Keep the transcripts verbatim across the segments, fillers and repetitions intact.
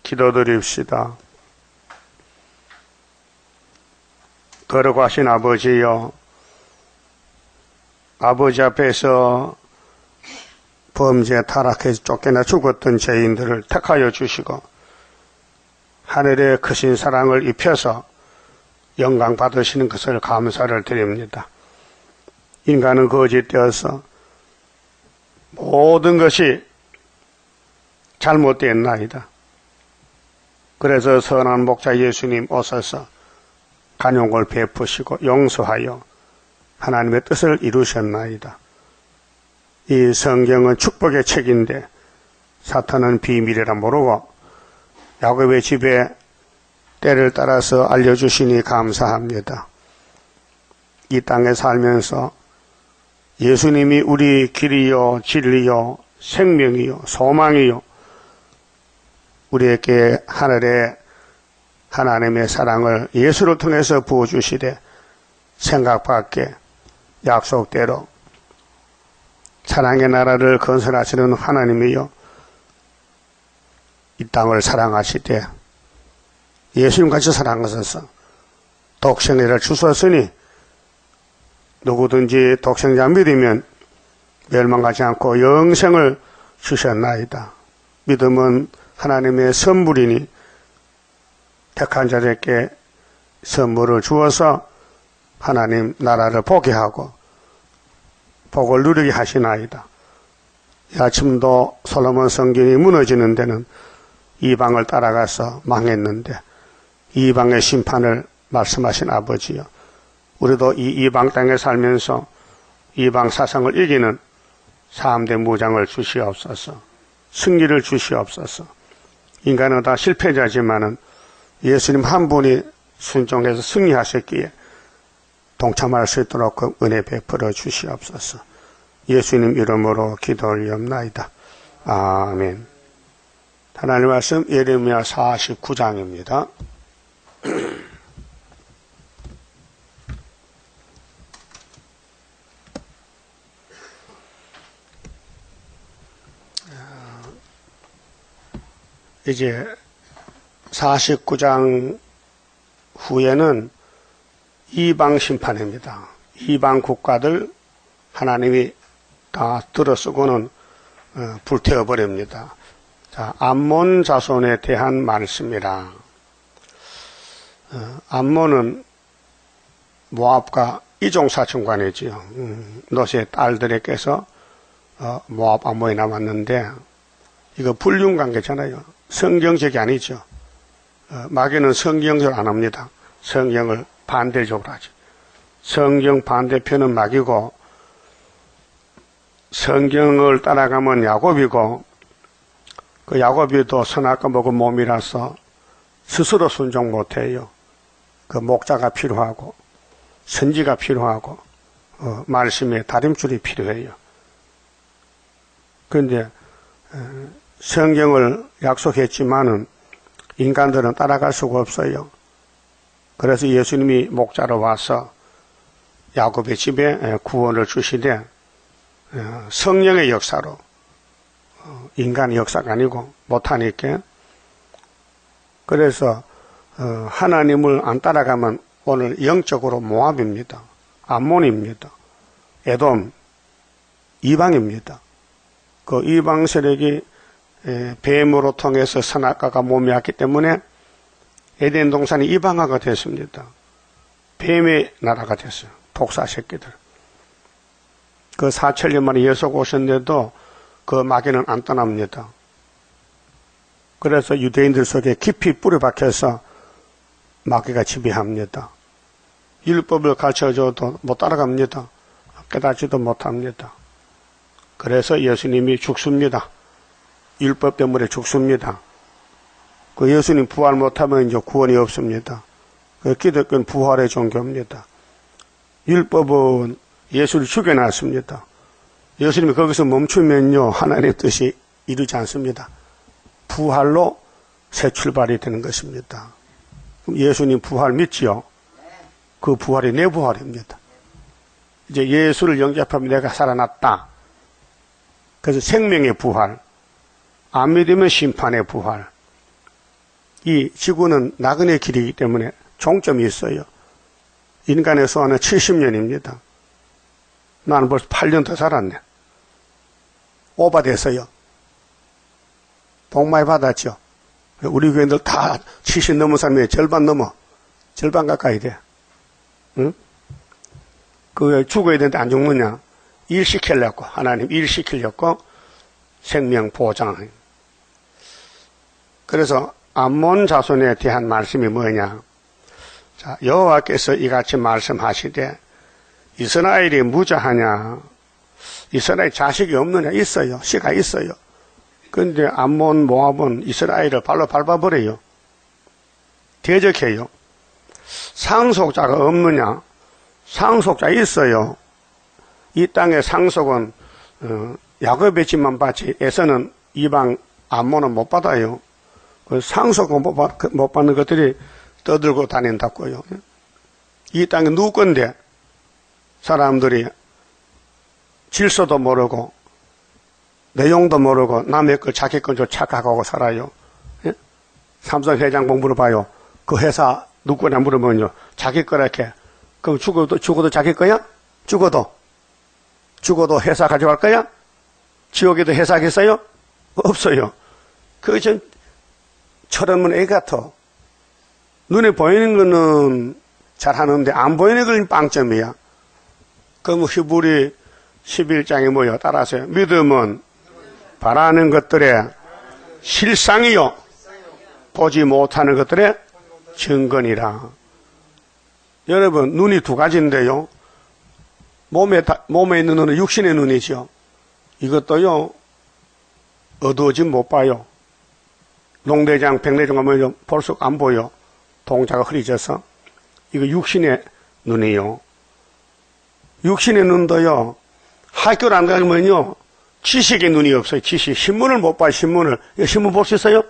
기도드립시다. 거룩하신 아버지여, 아버지 앞에서 범죄 타락해서 쫓겨나 죽었던 죄인들을 택하여 주시고 하늘의 크신 사랑을 입혀서 영광 받으시는 것을 감사를 드립니다. 인간은 거짓되어서 모든 것이 잘못됐나이다. 그래서 선한 목자 예수님 오셔서 간용을 베푸시고 용서하여 하나님의 뜻을 이루셨나이다. 이 성경은 축복의 책인데 사탄은 비밀이라 모르고 야곱의 집에 때를 따라서 알려주시니 감사합니다. 이 땅에 살면서 예수님이 우리 길이요 진리요 생명이요 소망이요 우리에게 하늘의 하나님의 사랑을 예수를 통해서 부어주시되 생각 밖에 약속대로 사랑의 나라를 건설하시는 하나님이요 이 땅을 사랑하시되 예수님같이 사랑하셔서 독생자를 주셨으니 누구든지 독생자 믿으면 멸망하지 않고 영생을 주셨나이다. 믿음은 하나님의 선물이니 택한 자들에게 선물을 주어서 하나님 나라를 보게 하고 복을 누리게 하시나이다. 이 아침도 솔로몬 성전이 무너지는 데는 이방을 따라가서 망했는데 이방의 심판을 말씀하신 아버지여, 우리도 이 이방 땅에 살면서 이방 사상을 이기는 삼대 무장을 주시옵소서. 승리를 주시옵소서. 인간은 다 실패자지만은 예수님 한 분이 순종해서 승리하셨기에 동참할 수 있도록 그 은혜 베풀어 주시옵소서. 예수님 이름으로 기도 올리옵나이다. 아멘. 하나님 말씀 예레미야 사십구 장입니다. 이제 사십구 장 후에는 이방 심판입니다. 이방 국가들 하나님이 다 들어쓰고는 어, 불태워버립니다. 자, 암몬 자손에 대한 말씀이라. 어, 암몬은 모압과 이종사촌간이지요. 음, 롯의 딸들에게서 어, 모압 암몬이 남았는데 이거 불륜관계잖아요. 성경적이 아니죠. 어, 마귀는 성경적으로 안 합니다. 성경을 반대적으로 하죠. 성경 반대편은 마귀고 성경을 따라가면 야곱이고 그 야곱이도 선악과 먹은 몸이라서 스스로 순종 못해요. 그 목자가 필요하고 선지가 필요하고 어, 말씀에 다림줄이 필요해요. 그런데 어, 성경을 약속했지만은 인간들은 따라갈 수가 없어요. 그래서 예수님이 목자로 와서 야곱의 집에 구원을 주시되 성령의 역사로 인간의 역사가 아니고 못하니까 그래서 하나님을 안 따라가면 오늘 영적으로 모압입니다. 암몬입니다. 에돔 이방입니다. 그 이방 세력이 뱀으로 통해서 선악과가 몸이었기 때문에 에덴 동산이 이방화가 됐습니다. 뱀의 나라가 됐어요. 독사 새끼들. 그 사천년 만에 예수 오셨는데도 그 마귀는 안 떠납니다. 그래서 유대인들 속에 깊이 뿌리 박혀서 마귀가 지배합니다. 율법을 가르쳐줘도 못 따라갑니다. 깨닫지도 못합니다. 그래서 예수님이 죽습니다. 율법 때문에 죽습니다. 그 예수님 부활 못하면 이제 구원이 없습니다. 그 기독교는 부활의 종교입니다. 율법은 예수를 죽여놨습니다. 예수님이 거기서 멈추면요 하나님의 뜻이 이루지 않습니다. 부활로 새 출발이 되는 것입니다. 그럼 예수님 부활 믿지요? 그 부활이 내 부활입니다. 이제 예수를 영접하면 내가 살아났다. 그래서 생명의 부활, 안 믿으면 심판의 부활. 이 지구는 나그네 길이기 때문에 종점이 있어요. 인간의 소원은 칠십 년입니다. 나는 벌써 팔 년 더 살았네. 오바됐어요. 복 많이 받았죠. 우리 교인들 다 칠십 넘은 사람이 절반 넘어. 절반 가까이 돼. 응? 그 죽어야 되는데 안 죽느냐? 일 시키려고. 하나님 일 시키려고 생명 보장. 그래서 암몬 자손에 대한 말씀이 뭐냐? 자, 여호와께서 이같이 말씀하시되 이스라엘이 무자하냐? 이스라엘 자식이 없느냐? 있어요. 씨가 있어요. 그런데 암몬, 모압은 이스라엘을 발로 밟아버려요. 대적해요. 상속자가 없느냐? 상속자 있어요. 이 땅의 상속은 어, 야곱의 집만 받지 에서는 이방 암몬은 못 받아요. 그 상속을 못, 받, 못 받는 것들이 떠들고 다닌다고요. 이 땅에 누구 건데 사람들이 질서도 모르고 내용도 모르고 남의 걸 자기 건 줄 착각하고 살아요. 예? 삼성 회장 공 물어봐요. 그 회사 누구 거냐 물어보면요. 자기 거라 이렇게. 그럼 죽어도, 죽어도 자기 거야? 죽어도. 죽어도 회사 가져갈 거야? 지옥에도 회사 있어요? 없어요. 그게 전 철없는 애 같아. 눈에 보이는 거는 잘하는데 안 보이는 건 빵점이야. 그럼 히브리 십일 장에 뭐요? 따라서요. 믿음은 바라는 것들의 실상이요. 보지 못하는 것들의 증거니라. 여러분, 눈이 두 가지인데요. 몸에, 다, 몸에 있는 눈은 육신의 눈이죠. 이것도요, 어두워지 못 봐요. 농대장, 백내장 가면 볼수록 안 보여. 동자가 흐려져서. 이거 육신의 눈이요. 육신의 눈도요, 학교를 안 가면요, 지식의 눈이 없어요. 지식. 신문을 못 봐요, 신문을. 이거 신문 볼 수 있어요?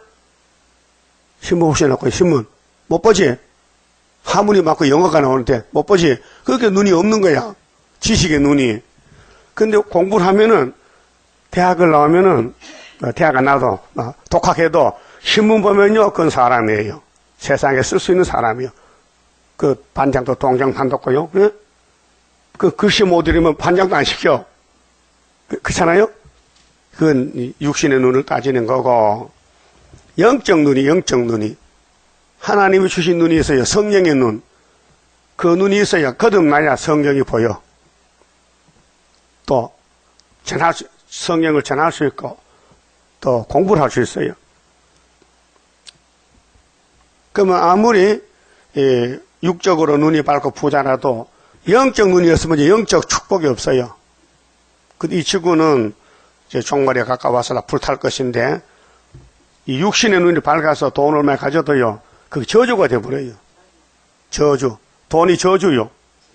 신문 보셔놓고, 신문. 못 보지? 화문이 맞고 영어가 나오는데, 못 보지? 그렇게 눈이 없는 거야. 지식의 눈이. 근데 공부를 하면은, 대학을 나오면은, 대학 안 나와도, 독학해도, 신문 보면요, 그건 사람이에요. 세상에 쓸 수 있는 사람이요. 그, 반장도 동장 판독고요. 예? 그, 글씨 못 읽으면 반장도 안 시켜. 그, 그렇잖아요? 그건 육신의 눈을 따지는 거고, 영적 눈이, 영적 눈이. 하나님이 주신 눈이 있어요. 성령의 눈. 그 눈이 있어야 거듭나야 성경이 보여. 또, 전할 수, 성경을 전할 수 있고, 또 공부를 할 수 있어요. 그러면 아무리, 예, 육적으로 눈이 밝고 부자라도, 영적 눈이 없으면 이제 영적 축복이 없어요. 이 지구는 이제 종말에 가까워서 불탈 것인데, 이 육신의 눈이 밝아서 돈을 많이 가져도요, 그게 저주가 돼버려요. 저주. 돈이 저주요.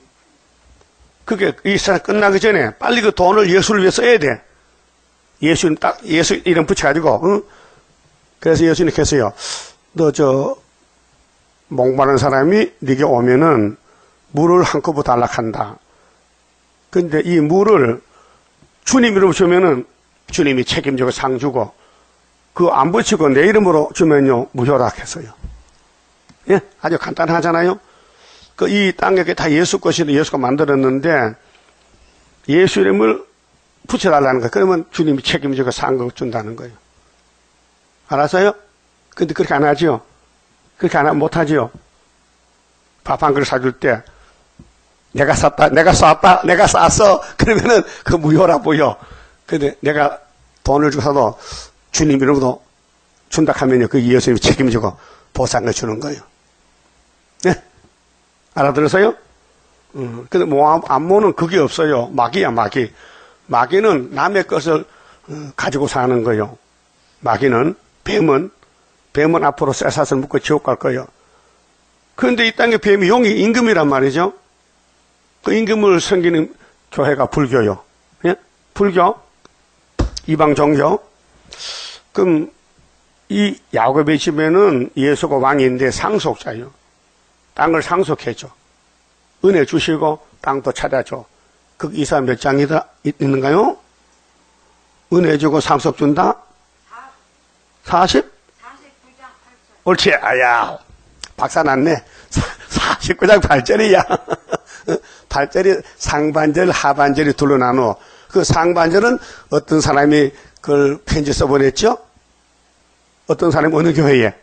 그게 이 세상 끝나기 전에 빨리 그 돈을 예수를 위해 써야 돼. 예수님 딱, 예수 이름 붙여가지고, 응? 그래서 예수님께서요, 너 저, 목마른 사람이 네게 오면은 물을 한 컵을 달라한다. 근데 이 물을 주님 이름으로 주면은 주님이 책임지고 상 주고, 그거 안 붙이고 내 이름으로 주면요, 무효라 했어요. 예? 아주 간단하잖아요? 그 이 땅에 다 예수 것인데 예수가 만들었는데, 예수 이름을 붙여달라는 거예요. 그러면 주님이 책임지고 상 준다는 거예요. 알았어요? 근데 그렇게 안 하지요? 그렇게 안 하면 못하지요? 밥 한 그릇 사줄 때, 내가 샀다, 내가 쐈다, 내가 쌌어. 그러면은 그 무효라 보여. 근데 내가 돈을 주고 사도 주님 이름으로 준다 하면요, 그 예수님이 책임지고 보상을 주는 거예요. 네? 알아들었어요? 음, 근데 뭐, 암몬은 그게 없어요. 마귀야, 마귀. 마귀는 남의 것을 가지고 사는 거예요. 마귀는, 뱀은, 뱀은 앞으로 쇠사슬 묶고 지옥 갈 거예요. 그런데 이 땅에 뱀이 용이 임금이란 말이죠. 그 임금을 섬기는 교회가 불교요. 예? 불교? 이방 종교? 그럼 이 야곱의 집에는 예수가 왕인데 상속자요. 땅을 상속해줘. 은혜 주시고 땅도 찾아줘. 그 이사 몇 장이다 있는가요? 은혜 주고 상속 준다? 사십? 사십구 장 팔 절. 옳지. 아야. 박사 났네. 사십구 장 팔 절이야. 팔 절이 상반절, 하반절이 둘로 나누어. 그 상반절은 어떤 사람이 그걸 편지 써보냈죠? 어떤 사람이 어느 교회에?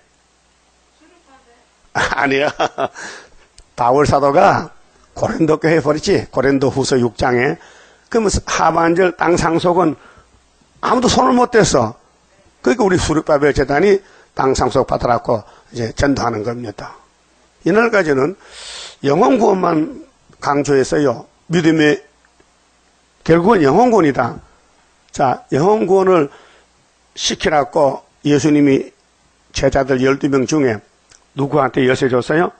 아니야. 바울 사도가 고린도 교회에 버렸지. 고린도 후서 육 장에. 그러면 하반절 땅 상속은 아무도 손을 못 댔어. 그러니까 우리 수르바벨 재단이 땅 상속 받으라고 이제 전도하는 겁니다. 이날까지는 영혼 구원만 강조했어요. 믿음의 결국은 영혼 구원이다. 자, 영혼 구원을 시키라고 예수님이 제자들 열두 명 중에 누구한테 열쇠 줬어요?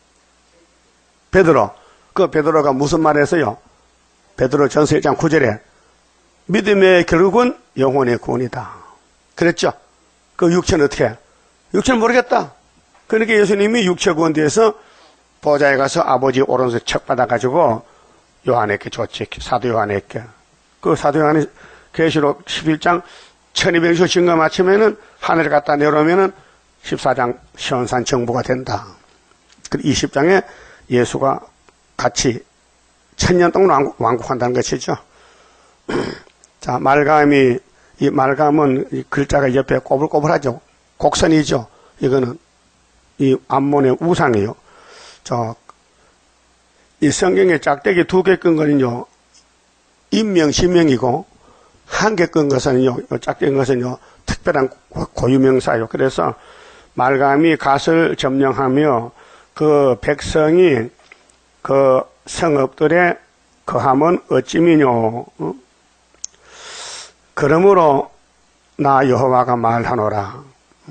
베드로. 그 베드로가 무슨 말 했어요? 베드로 전서 일 장 구 절에 믿음의 결국은 영혼의 구원이다. 그랬죠? 그 육체는 어떻게 해? 육체는 모르겠다. 그러니까 예수님이 육체 구원대에서 보좌에 가서 아버지 오른손에 척 받아가지고 요한에게 줬지. 사도 요한에게. 그 사도 요한이 계시록 십일 장 천이백 주 증거 마치면은 하늘에 갖다 내려오면은 십사 장 시온산 정부가 된다. 그 이십 장에 예수가 같이 천년 동안 왕국한다는 것이죠. 자, 말감이, 이 말감은 이 글자가 옆에 꼬불꼬불하죠. 곡선이죠. 이거는 이 암몬의 우상이요. 저, 이 성경에 짝대기 두 개 끈 거는요, 인명, 신명이고, 한 개 끈 것은요, 짝대기 것은요, 특별한 고유명사요. 그래서 말감이 갓을 점령하며 그 백성이 그 성읍들의 거함은 어찌미뇨. 그러므로 나 여호와가 말하노라.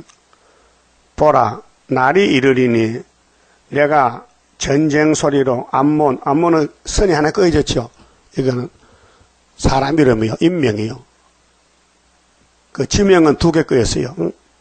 보라, 날이 이르리니 내가 전쟁 소리로 암몬, 암몬은 선이 하나 꺼져졌죠. 이거는 사람 이름이요, 인명이요. 그 지명은 두 개 꺼였어요.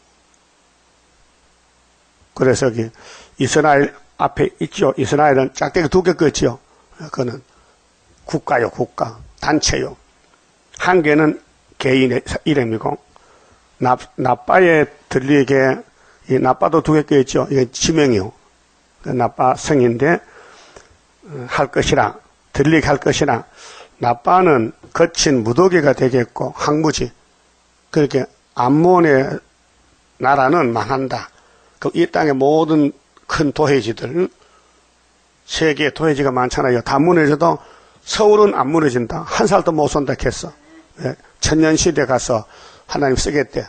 그래서 여기 이스라엘 앞에 있죠. 이스라엘은 짝대기 두 개 꺼였죠. 그거는 국가요, 국가, 단체요. 한 개는 개인의 이름이고, 나, 나빠에 들리게, 이 나빠도 두 개 꺼였죠. 이게 지명이요. 나빠 성인데, 할 것이라, 들리게 할 것이라, 나빠는 거친 무더기가 되겠고, 항무지. 그렇게 암몬의 나라는 망한다. 그 이 땅의 모든 큰 도회지들, 세계에 도회지가 많잖아요. 다 무너져도 서울은 안 무너진다. 한 살도 못 산다 했어. 천년시대 가서 하나님 쓰겠대.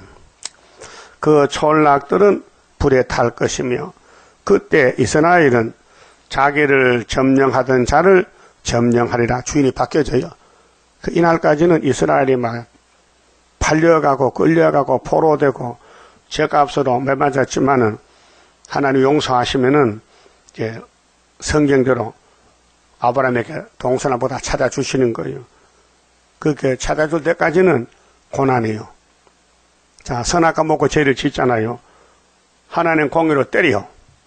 그 촌락들은 불에 탈 것이며, 그때 이스라엘은 자기를 점령하던 자를 점령하리라. 주인이 바뀌어져요. 그 이날까지는 이스라엘이 막 팔려가고 끌려가고 포로되고 죄값으로 매맞았지만은 하나님 용서하시면은 이제 성경대로 아브라함에게 동서남보다 찾아주시는 거예요. 그렇게 찾아줄 때까지는 고난이에요. 자, 선악과 먹고 죄를 짓잖아요. 하나님 공의로 때려.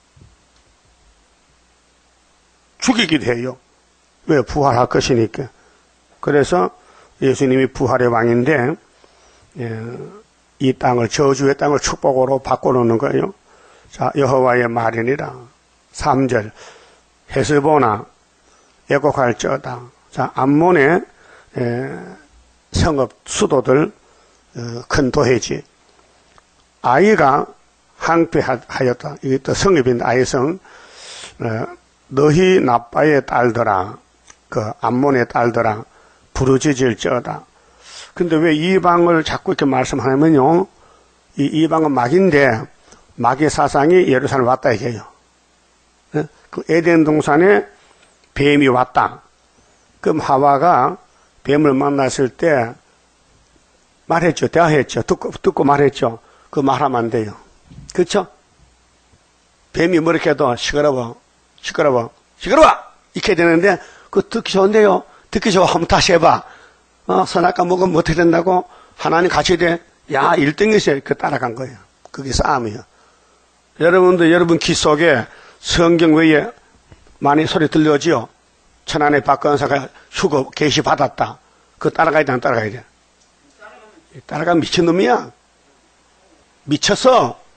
죽이기도 해요. 왜? 부활할 것이니까. 그래서 예수님이 부활의 왕인데, 예, 이 땅을, 저주의 땅을 축복으로 바꿔놓는 거예요. 자, 여호와의 말이니라. 삼 절. 헤스보나 애곡할지어다. 자, 암몬의 에, 성읍 수도들, 어, 큰 도회지. 아이가 항폐하였다. 이게 또 성읍인데 아이성. 어, 너희 나빠의 딸들아, 그 암몬의 딸들아, 부르짖을지어다. 근데 왜 이방을 자꾸 이렇게 말씀하냐면요, 이 이방은 막인데 마귀의 사상이 예루살렘 왔다 이게요. 그 에덴 동산에 뱀이 왔다. 그럼 하와가 뱀을 만났을 때 말했죠. 대화했죠. 듣고, 듣고 말했죠. 그 말하면 안 돼요. 그렇죠? 뱀이 뭐 이렇게 해도 시끄러워, 시끄러워, 시끄러워! 이렇게 되는데, 그거 듣기 좋은데요. 듣기 좋아. 한번 다시 해봐. 어, 선악과 먹으면 어떻게 된다고? 하나님 같이 돼. 야, 일 등이세요. 그 따라간 거예요. 그게 싸움이에요. 여러분도 여러분 귀 속에 성경 외에 많이 소리 들려오지요? 천안의 박건사가 휴거 계시 받았다. 그거 따라가야 돼, 안 따라가야 돼? 따라가면 미친놈이야. 미쳤어.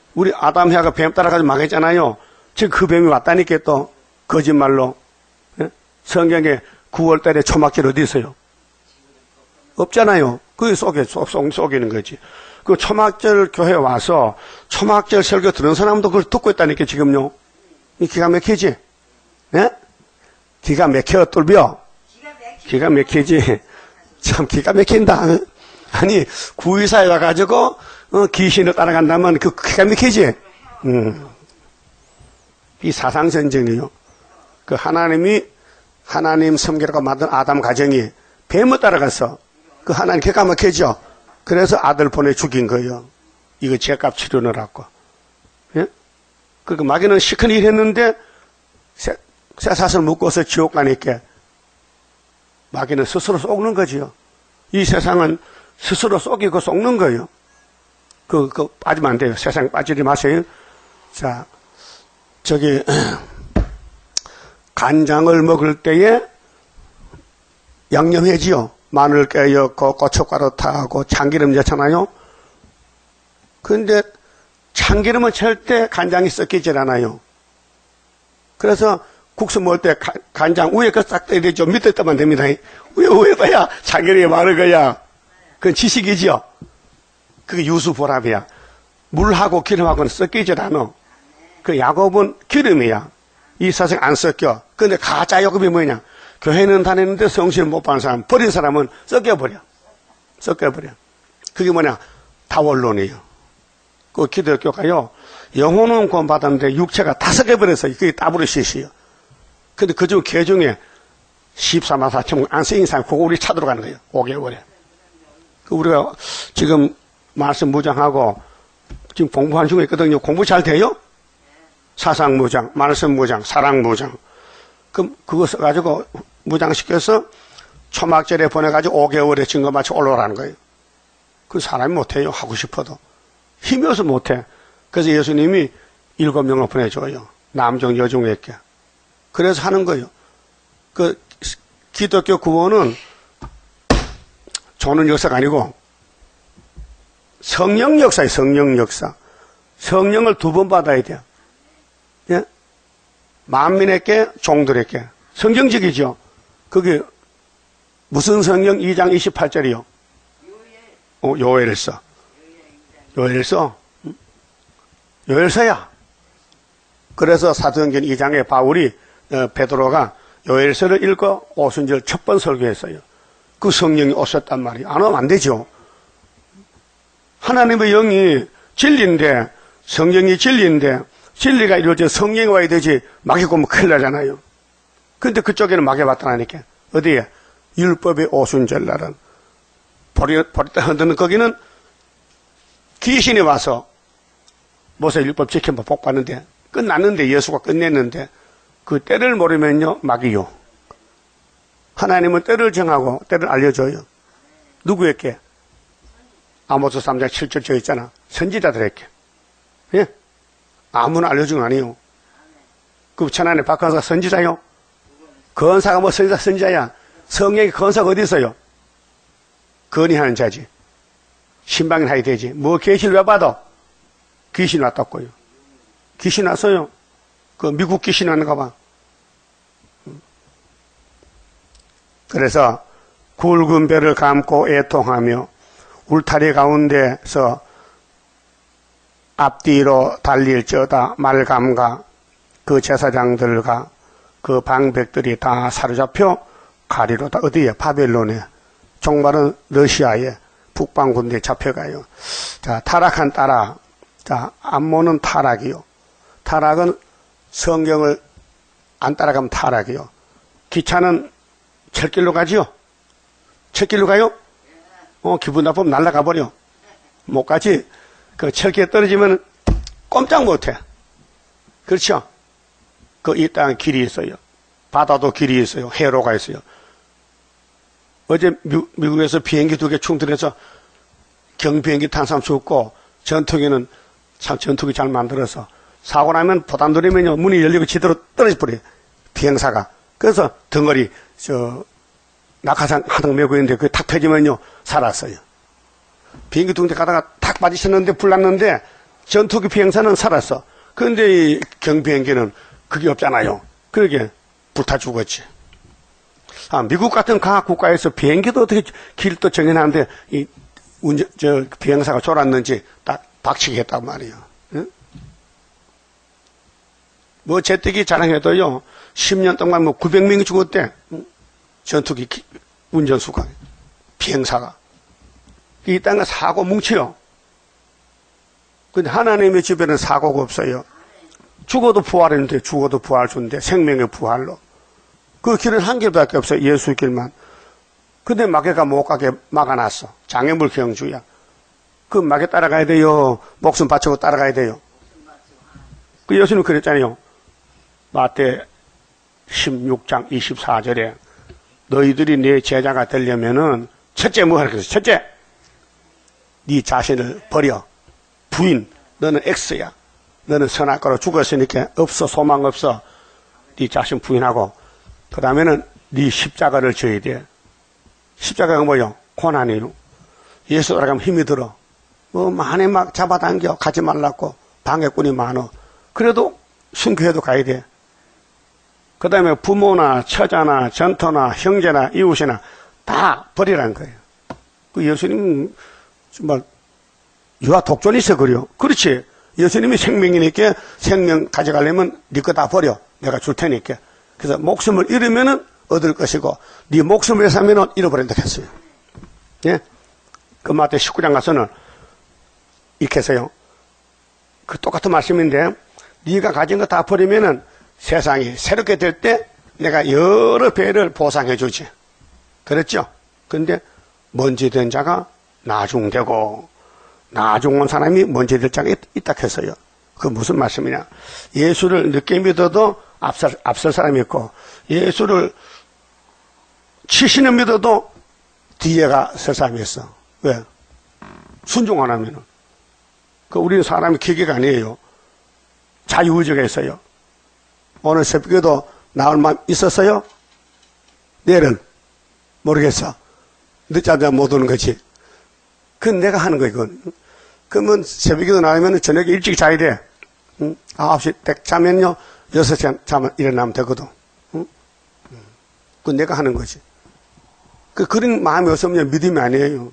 우리 아담 해가 뱀 따라가지고 망했잖아요. 지금 그 뱀이 왔다니까 또 거짓말로. 예? 성경에 구월 달에 초막절 어디 있어요? 없잖아요. 그게 속에 속, 속, 속이는 거지. 그 초막절 교회 와서 초막절 설교 들은 사람도 그걸 듣고 있다니까 지금요. 이 기가 막히지? 예? 기가 막혀 뚫려. 기가 막히지. 참 기가 막힌다. 아니 구이사에 와가지고 어, 귀신을 따라간다면 그 기가 막히지. 음. 이 사상전쟁이요. 그 하나님이 하나님 섬기라고 만든 아담 가정이 뱀을 따라가서 그 하나님 기가 막히죠. 그래서 아들 보내 죽인 거예요. 이거 죄값 치르느라고. 예? 그러니까 마귀는 시큰 일 했는데 쇠사슬 묶어서 지옥 가니까 마귀는 스스로 속는 거지요. 이 세상은 스스로 속이고 속는 거예요. 그, 그, 빠지면 안 돼요. 세상에 빠지지 마세요. 자, 저기, 간장을 먹을 때에 양념해지요. 마늘 깨였고, 고춧가루 타고, 참기름 넣잖아요. 근데 참기름은 절대 간장이 섞이질 않아요. 그래서 국수 먹을 때 가, 간장 위에 거 싹 떼야 되죠. 밑에 떠면 됩니다. 위에, 위에다야 참기름이 많을 거야. 그건 지식이죠. 그게 유수보랍이야. 물하고 기름하고는 섞이질 않아. 그 야곱은 기름이야. 이 세상 안 섞여. 근데 가짜 야곱이 뭐냐? 교회는 다니는데 성실을 못 받는 사람, 버린 사람은 섞여버려. 섞여버려. 그게 뭐냐? 다원론이에요. 그 기독교가요, 영혼은 구원받았는데 육체가 다 섞여버려서 그게 따브르시시요. 근데 그 중 개중에 십사만 사천 안 쓰인 사람, 그거 우리 찾으러 가는 거예요. 오 개월에. 그 우리가 지금 말씀 무장하고 지금 공부한 중에 있거든요. 공부 잘 돼요? 사상 무장, 말씀 무장, 사랑 무장. 그럼 그거 써가지고 무장시켜서 초막절에 보내가지고 오 개월에 증거 맞춰 올라오라는 거예요. 그 사람이 못해요. 하고 싶어도. 힘이 없어 못해. 그래서 예수님이 일곱 명을 보내줘요. 남중 여중에게. 그래서 하는 거예요. 그 기독교 구원은 조는 역사가 아니고 성령 역사예요. 성령 역사. 성령을 두 번 받아야 돼요. 예? 만민에게 종들에게. 성경적이죠. 그게 무슨 성경 이 장 이십팔 절이요? 어, 요엘서. 요엘서. 요엘서야. 그래서 사도행전 이 장에 바울이 어, 베드로가 요엘서를 읽고 오순절 첫 번 설교했어요. 그 성령이 오셨단 말이에요. 안 오면 안 되죠. 하나님의 영이 진리인데, 성령이 진리인데, 진리가 이루어져 성령이 와야 되지, 마귀 보면 큰일 나잖아요. 근데 그쪽에는 마귀 왔다니까. 어디에? 율법의 오순절 날은. 버리다 흔드는 거기는 귀신이 와서 모세 율법 지키면 복 받는데, 끝났는데, 예수가 끝냈는데, 그 때를 모르면요, 마귀요. 하나님은 때를 정하고 때를 알려줘요. 누구에게? 아모스 삼 장 칠 절 저 있잖아. 선지자들에게. 예? 아무나 알려준 거 아니에요. 그 천안에 박헌사가 선지자요? 건사가 뭐 선지자, 선지자야. 성령의 건사가 어디 있어요? 건의하는 자지. 신방을 해야 되지. 뭐 계시를 왜 받아? 귀신 왔다고요. 귀신 왔어요. 그 미국 귀신 왔는가 봐. 그래서 굵은 배를 감고 애통하며 울타리 가운데서 앞뒤로 달릴저다 말감과 그 제사장들과 그 방백들이 다 사로잡혀 가리로다. 어디에? 바벨론에. 종말은 러시아에 북방군대에 잡혀가요. 자, 타락한 따라. 자, 암몬은 타락이요. 타락은 성경을 안 따라가면 타락이요. 기차는 철길로 가지요? 철길로 가요? 어, 기분 나쁘면 날아가 버려. 못 가지. 그 철길에 떨어지면 꼼짝 못 해. 그렇죠? 그 이 땅에 길이 있어요. 바다도 길이 있어요. 해로가 있어요. 어제 미, 미국에서 비행기 두 개 충돌해서 경비행기 탄 사람 죽고 전투기는 참 전투기 잘 만들어서 사고 나면 보단 노리면요 문이 열리고 지대로 떨어져 버려요. 비행사가. 그래서 덩어리 저 낙하산 하등 메고 있는데 그게 탁 펴지면요 살았어요. 비행기 두 대 가다가 탁 빠지셨는데 불났는데 전투기 비행사는 살았어. 그런데 이 경비행기는 그게 없잖아요. 그러게 불타 죽었지. 아, 미국 같은 각 국가에서 비행기도 어떻게 길도 정해놨는데 이 운전 저 비행사가 졸았는지 딱 박치기 했단 말이에요. 응? 뭐 제때기 자랑해도요 십 년 동안 뭐 구백 명이 죽었대. 응? 전투기 기, 운전수가 비행사가 이 땅은 사고 뭉쳐요. 근데 하나님의 집에는 사고가 없어요. 죽어도 부활했는데 죽어도 부활 준대. 생명의 부활로. 그 길은 한 길밖에 없어요. 예수 길만. 근데 마귀가 못 가게 막아놨어. 장애물 경주야. 그 마귀 따라가야 돼요. 목숨 바치고 따라가야 돼요. 그 예수님 그랬잖아요. 마태 십육 장 이십사 절에 너희들이 내 제자가 되려면은 첫째 뭐 하라 그랬어? 첫째, 네 자신을 버려. 부인, 너는 X야. 너는 선악과로 죽었으니까 없어, 소망 없어. 네 자신 부인하고 그 다음에는 네 십자가를 져야 돼. 십자가가 뭐요? 고난이요. 예수 따라가면 힘이 들어. 뭐 많이 막 잡아당겨 가지 말라고 방해꾼이 많어. 그래도 순교해도 가야 돼. 그 다음에 부모나 처자나 전토나 형제나 이웃이나 다 버리라는 거예요. 그 예수님 정말 유아 독존이 있어 그래요. 그렇지. 예수님이 생명이니까 생명 가져가려면 네 거 다 버려. 내가 줄 테니까. 그래서 목숨을 잃으면은 얻을 것이고 네 목숨을 위해서 하면은 잃어버린다 했어요. 예? 그 마태 십구 장 가서는 이렇게 해서요. 그 똑같은 말씀인데 네가 가진 거 다 버리면은 세상이 새롭게 될 때 내가 여러 배를 보상해 주지. 그랬죠? 근데 먼지 된 자가 나중되고 나중 온 사람이 먼지 될 자가 있다 했어요. 그 무슨 말씀이냐? 예수를 늦게 믿어도 앞설, 앞설 사람이 있고 예수를 칠십 년 믿어도 뒤에가 설 사람이 있어. 왜? 순종 안 하면은. 그 우리는 사람이 기계가 아니에요. 자유의지가 있어요. 오늘 새벽에도 나올 마음 있었어요? 내일은 모르겠어. 늦자마자 못 오는 거지. 그건 내가 하는 거야, 그건. 그러면 새벽에도 나오면 저녁에 일찍 자야 돼. 응? 아홉 시 딱 자면요, 여섯 시간 자면 일어나면 되거든. 응? 그건 내가 하는 거지. 그, 그런 마음이 없으면 믿음이 아니에요.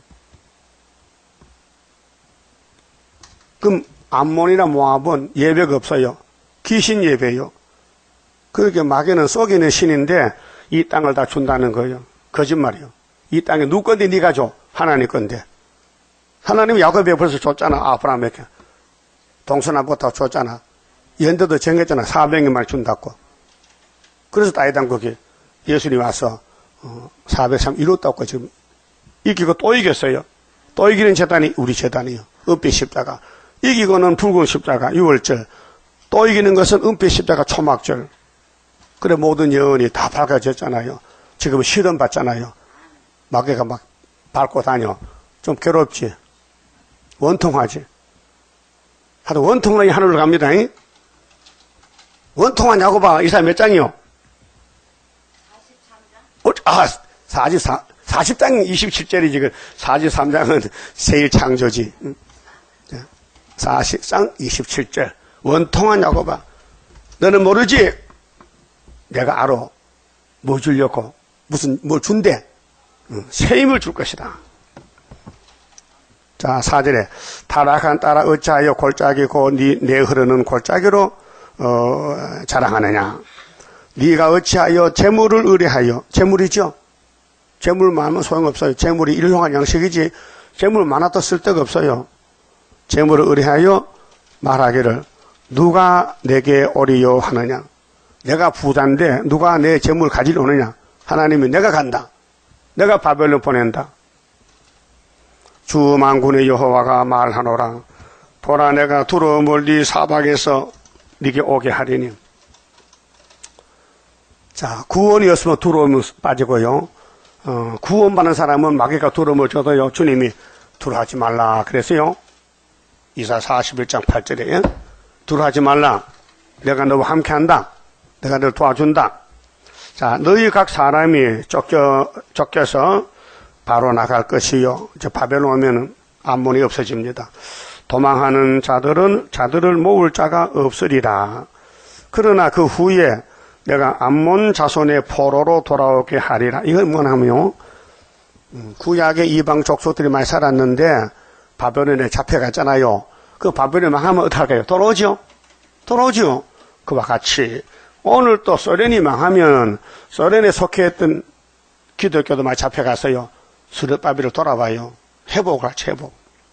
그럼 암몬이나 모압은 예배가 없어요. 귀신 예배요. 그렇게 마귀는 속이는 신인데 이 땅을 다 준다는 거예요. 거짓말이요. 이 땅에 누구 건데 네가 줘? 하나님 건데. 하나님이 야곱에 벌써 줬잖아. 아브라함에게. 동서남북 줬잖아. 연대도 정했잖아. 사백 명만 준다고. 그래서 다이당국이 예수님이 와서 어, 사백삼 이뤘다고 지금 이기고 또 이겼어요. 또 이기는 재단이 우리 재단이요. 은빛 십자가. 이기고는 붉은 십자가 유월절. 또 이기는 것은 은빛 십자가 초막절. 그래 모든 여인이 다 밝아졌잖아요. 지금 시련 받잖아요. 마귀가 막 밟고 다녀. 좀 괴롭지. 원통하지. 하도 원통하니 하늘로 갑니다. 잉? 원통하냐고 봐. 이 사람 몇 장이요? 사십삼 장? 어, 아, 사십삼, 사십 장 이십칠 절이지. 그 사십삼 장은 세일 창조지. 응? 사십 장 이십칠 절. 원통하냐고 봐. 너는 모르지? 내가 알아. 뭐 주려고? 무슨, 뭐 준대? 응, 새 힘을 줄 것이다. 자, 사 절에 타락한 따라 어찌하여 골짜기고 네, 내 흐르는 골짜기로 어, 자랑하느냐. 네가 어찌하여 재물을 의뢰하여 재물이죠. 재물 많으면 소용없어요. 재물이 일용할 양식이지 재물 많아도 쓸데가 없어요. 재물을 의뢰하여 말하기를 누가 내게 오리요 하느냐. 내가 부자인데 누가 내 재물 가지러 오느냐. 하나님이 내가 간다. 내가 바벨론 보낸다. 주 만군의 여호와가 말하노라. 보라 내가 두려움을 네 사박에서 네게 오게 하리니. 자, 구원이었으면 두려움이 빠지고요. 어, 구원받는 사람은 마귀가 두려움을 줘도요. 주님이 두려워하지 말라 그랬어요. 이사 사십일 장 팔 절에 두려워하지 말라. 내가 너와 함께한다. 내가 너를 도와준다. 자, 너희 각 사람이 쫓겨, 쫓겨서 바로 나갈 것이요. 이제 바벨론 오면은 암몬이 없어집니다. 도망하는 자들은 자들을 모을 자가 없으리라. 그러나 그 후에 내가 암몬 자손의 포로로 돌아오게 하리라. 이건 뭐냐면요, 구약의 이방 족속들이 많이 살았는데 바벨론에 잡혀갔잖아요. 그 바벨론에 망하면 어떡할까요? 돌아오죠? 돌아오죠? 그와 같이 오늘 또 소련이 망하면 소련에 속해있던 기독교도 많이 잡혀갔어요. 수르바벨로 돌아와요. 회복을 하지, 회복.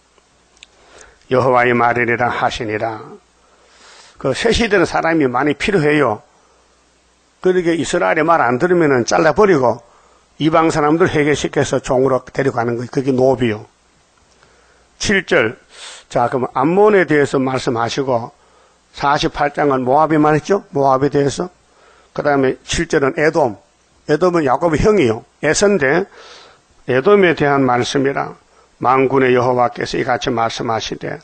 여호와의 말이라 하시니라. 그 새 시대는 사람이 많이 필요해요. 그러게 이스라엘의 말 안 들으면 잘라버리고 이방 사람들 해결시켜서 종으로 데려가는 거예요. 그게 노비요. 칠 절. 자, 그럼 암몬에 대해서 말씀하시고 사십팔 장은 모압이 말했죠? 모압에 대해서. 그 다음에 칠 절은 에돔. 에돔은 야곱의 형이요. 에서인데 에돔에 대한 말씀이라. 만군의 여호와께서 이같이 말씀하시되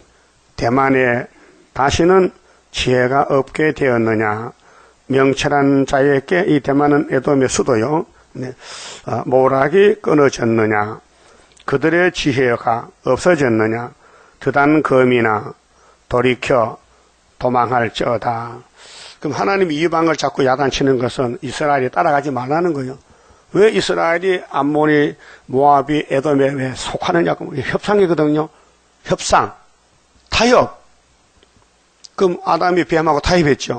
대만에 다시는 지혜가 없게 되었느냐. 명철한 자에게 이 대만은 에돔의 수도요. 네. 어, 모락이 끊어졌느냐. 그들의 지혜가 없어졌느냐. 드단 검이나 돌이켜 도망할지어다. 그럼 하나님이 이방을 자꾸 야단치는 것은 이스라엘이 따라가지 말라는 거예요. 왜 이스라엘이 암몬이 모압이 에돔에 왜 속하느냐고. 협상이거든요. 협상, 타협. 그럼 아담이 뱀하고 타협했죠.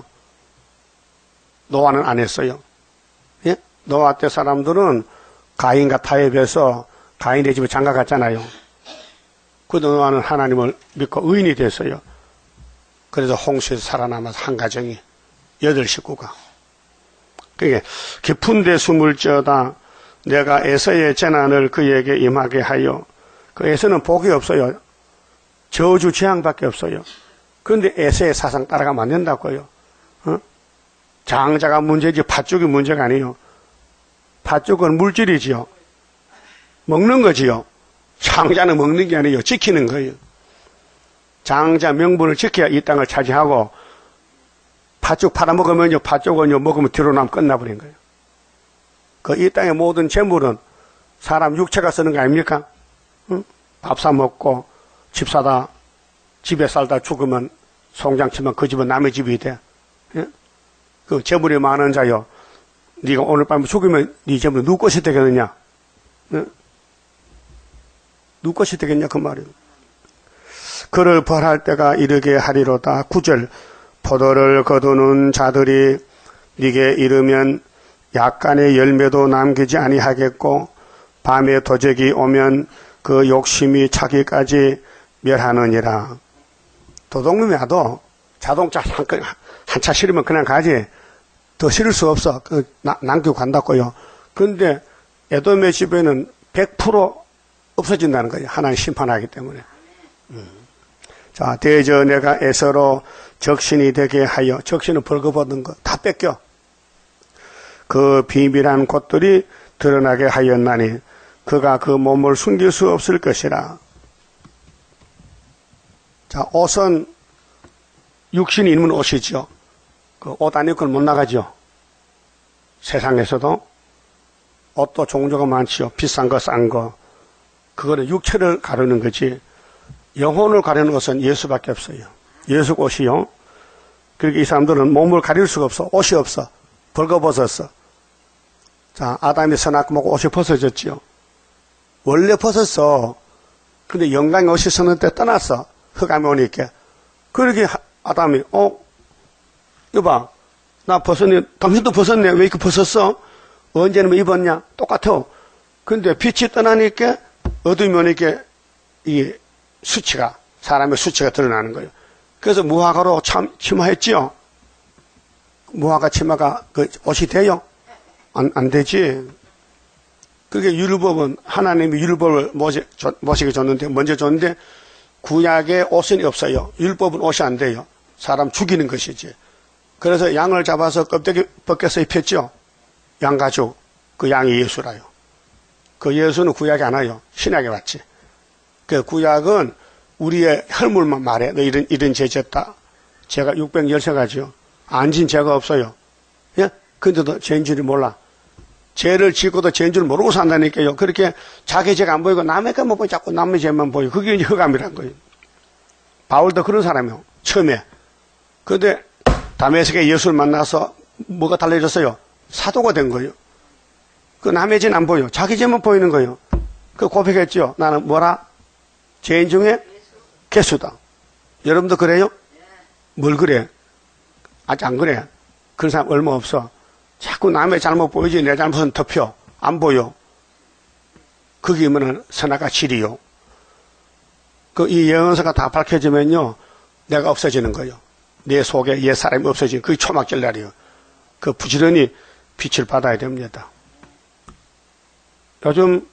노아는 안 했어요. 예? 노아 때 사람들은 가인과 타협해서 가인의 집에 장가 갔잖아요. 그래도 노아는 하나님을 믿고 의인이 됐어요. 그래서 홍수에서 살아남아서 한 가정이 여덟 식구가. 그게 깊은 데 숨을 찌어다 내가 에서의 재난을 그에게 임하게 하여. 그 에서는 복이 없어요. 저주 재앙밖에 없어요. 그런데 에서의 사상 따라가면 안 된다고요. 어? 장자가 문제지 팥죽이 문제가 아니에요. 팥죽은 물질이지요. 먹는 거지요. 장자는 먹는 게 아니에요. 지키는 거예요. 장자 명분을 지켜야 이 땅을 차지하고 팥죽 팔아먹으면요, 팥죽은요, 먹으면 뒤로 나면 끝나버린 거예요. 그 이 땅의 모든 재물은 사람 육체가 쓰는 거 아닙니까? 응? 밥 사 먹고 집 사다 집에 살다 죽으면 송장 치면 그 집은 남의 집이 돼. 예? 그 재물이 많은 자요. 네가 오늘 밤에 죽으면 네 재물 누구 것이 되겠느냐? 예? 누구 것이 되겠냐 그 말이에요. 그를 벌할 때가 이르게 하리로다. 구 절. 포도를 거두는 자들이 네게 이르면 약간의 열매도 남기지 아니하겠고 밤에 도적이 오면 그 욕심이 차기까지 멸하느니라. 도둑놈이 와도 자동차 한, 한 차 실으면 그냥 가지 더 실을 수 없어. 그, 나, 남기고 간다고요. 그런데 에돔의 집에는 백 퍼센트 없어진다는 거예요. 하나님 심판하기 때문에. 음. 자, 대저 내가 에서로 적신이 되게 하여. 적신은 벌거벗은 거 다 뺏겨. 그 비밀한 곳들이 드러나게 하였나니 그가 그 몸을 숨길 수 없을 것이라. 자, 옷은 육신이 입는 옷이죠. 그 옷 안 입고는 못 나가죠. 세상에서도 옷도 종류가 많지요. 비싼 거, 싼 거. 그거는 육체를 가르는 거지. 영혼을 가리는 옷은 예수밖에 없어요. 예수 옷이요. 그러니까 이 사람들은 몸을 가릴 수가 없어. 옷이 없어. 벌거벗었어. 자, 아담이 선악과 먹고 옷이 벗어졌지요. 원래 벗었어. 근데 영광의 옷이 서는데 떠났어. 흑암이 오니까. 그러게 아담이, 어, 여봐, 나 벗었네. 당신도 벗었네. 왜 이렇게 벗었어? 언제는 입었냐? 똑같아. 근데 빛이 떠나니까 어둠이 오니까 이 수치가, 사람의 수치가 드러나는 거예요. 그래서 무화과로 참, 치마했지요. 무화과 치마가 그 옷이 돼요? 안, 안 되지. 그게 율법은 하나님이 율법을 모시, 모시게 줬는데, 먼저 줬는데, 구약에 옷은 없어요. 율법은 옷이 안 돼요. 사람 죽이는 것이지. 그래서 양을 잡아서 껍데기 벗겨서 입혔죠. 양가죽. 그 양이 예수라요. 그 예수는 구약에 안 와요. 신약에 왔지. 그 구약은 우리의 혈물만 말해. 너 이런, 이런 죄 졌다. 죄가 육백십삼 가지요. 안 진 죄가 없어요. 예? 근데도 죄인 줄이 몰라. 죄를 짓고도 죄인 줄 모르고 산다니까요. 그렇게 자기 죄가 안 보이고 남의 것만 보이고 자꾸 남의 죄만 보이고 그게 이제 흑암이란 거예요. 바울도 그런 사람이요. 처음에. 그런데 다메섹에 예수를 만나서 뭐가 달라졌어요? 사도가 된 거예요. 그 남의 죄는 안 보여. 자기 죄만 보이는 거예요. 그 고백했죠. 나는 뭐라? 죄인 중에 개수다. 여러분도 그래요? 뭘 그래? 아직 안 그래. 그런 사람 얼마 없어. 자꾸 남의 잘못 보이지 내 잘못은 덮여. 안 보여. 거기면은 선악과 질이요. 그 이 예언서가 다 밝혀지면요, 내가 없어지는 거예요. 내 속에 옛 사람이 없어지는 그게 초막절 날이에요. 그 부지런히 빛을 받아야 됩니다. 요즘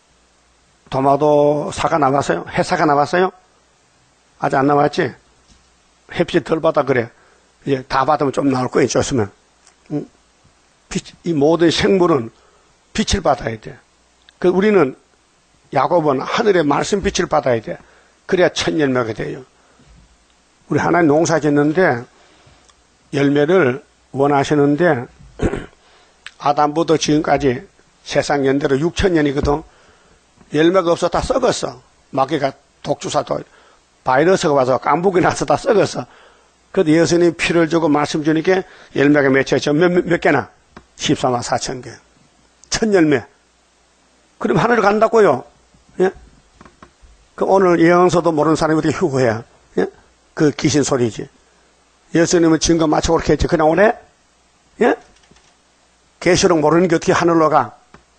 도마도 사가 나왔어요? 해사가 나왔어요? 아직 안 나왔지? 햇빛 덜 받아 그래. 이제 다 받으면 좀 나올 거예요. 줬으면. 음, 빛, 이 모든 생물은 빛을 받아야 돼. 그 우리는 야곱은 하늘의 말씀 빛을 받아야 돼. 그래야 첫 열매가 돼요. 우리 하나님 농사 짓는데 열매를 원하시는데 아담부터 지금까지 세상 연대로 육천 년이거든. 열매가 없어 다 썩었어. 마귀가 독주사도 바이러스가 와서 깐부기 나서 다 썩었어. 그래도 예수님이 피를 주고 말씀 주니까 열매가 맺혀져. 몇, 몇, 몇 개나? 십사만 사천 개. 첫 열매. 그럼 하늘을 간다고요. 예? 그 오늘 예언서도 모르는 사람이 어떻게 휴거해? 예? 그 귀신 소리지. 예수님은 증거 맞춰 그렇게 했지. 그냥 오래? 예? 계시록 모르는 게 어떻게 하늘로 가?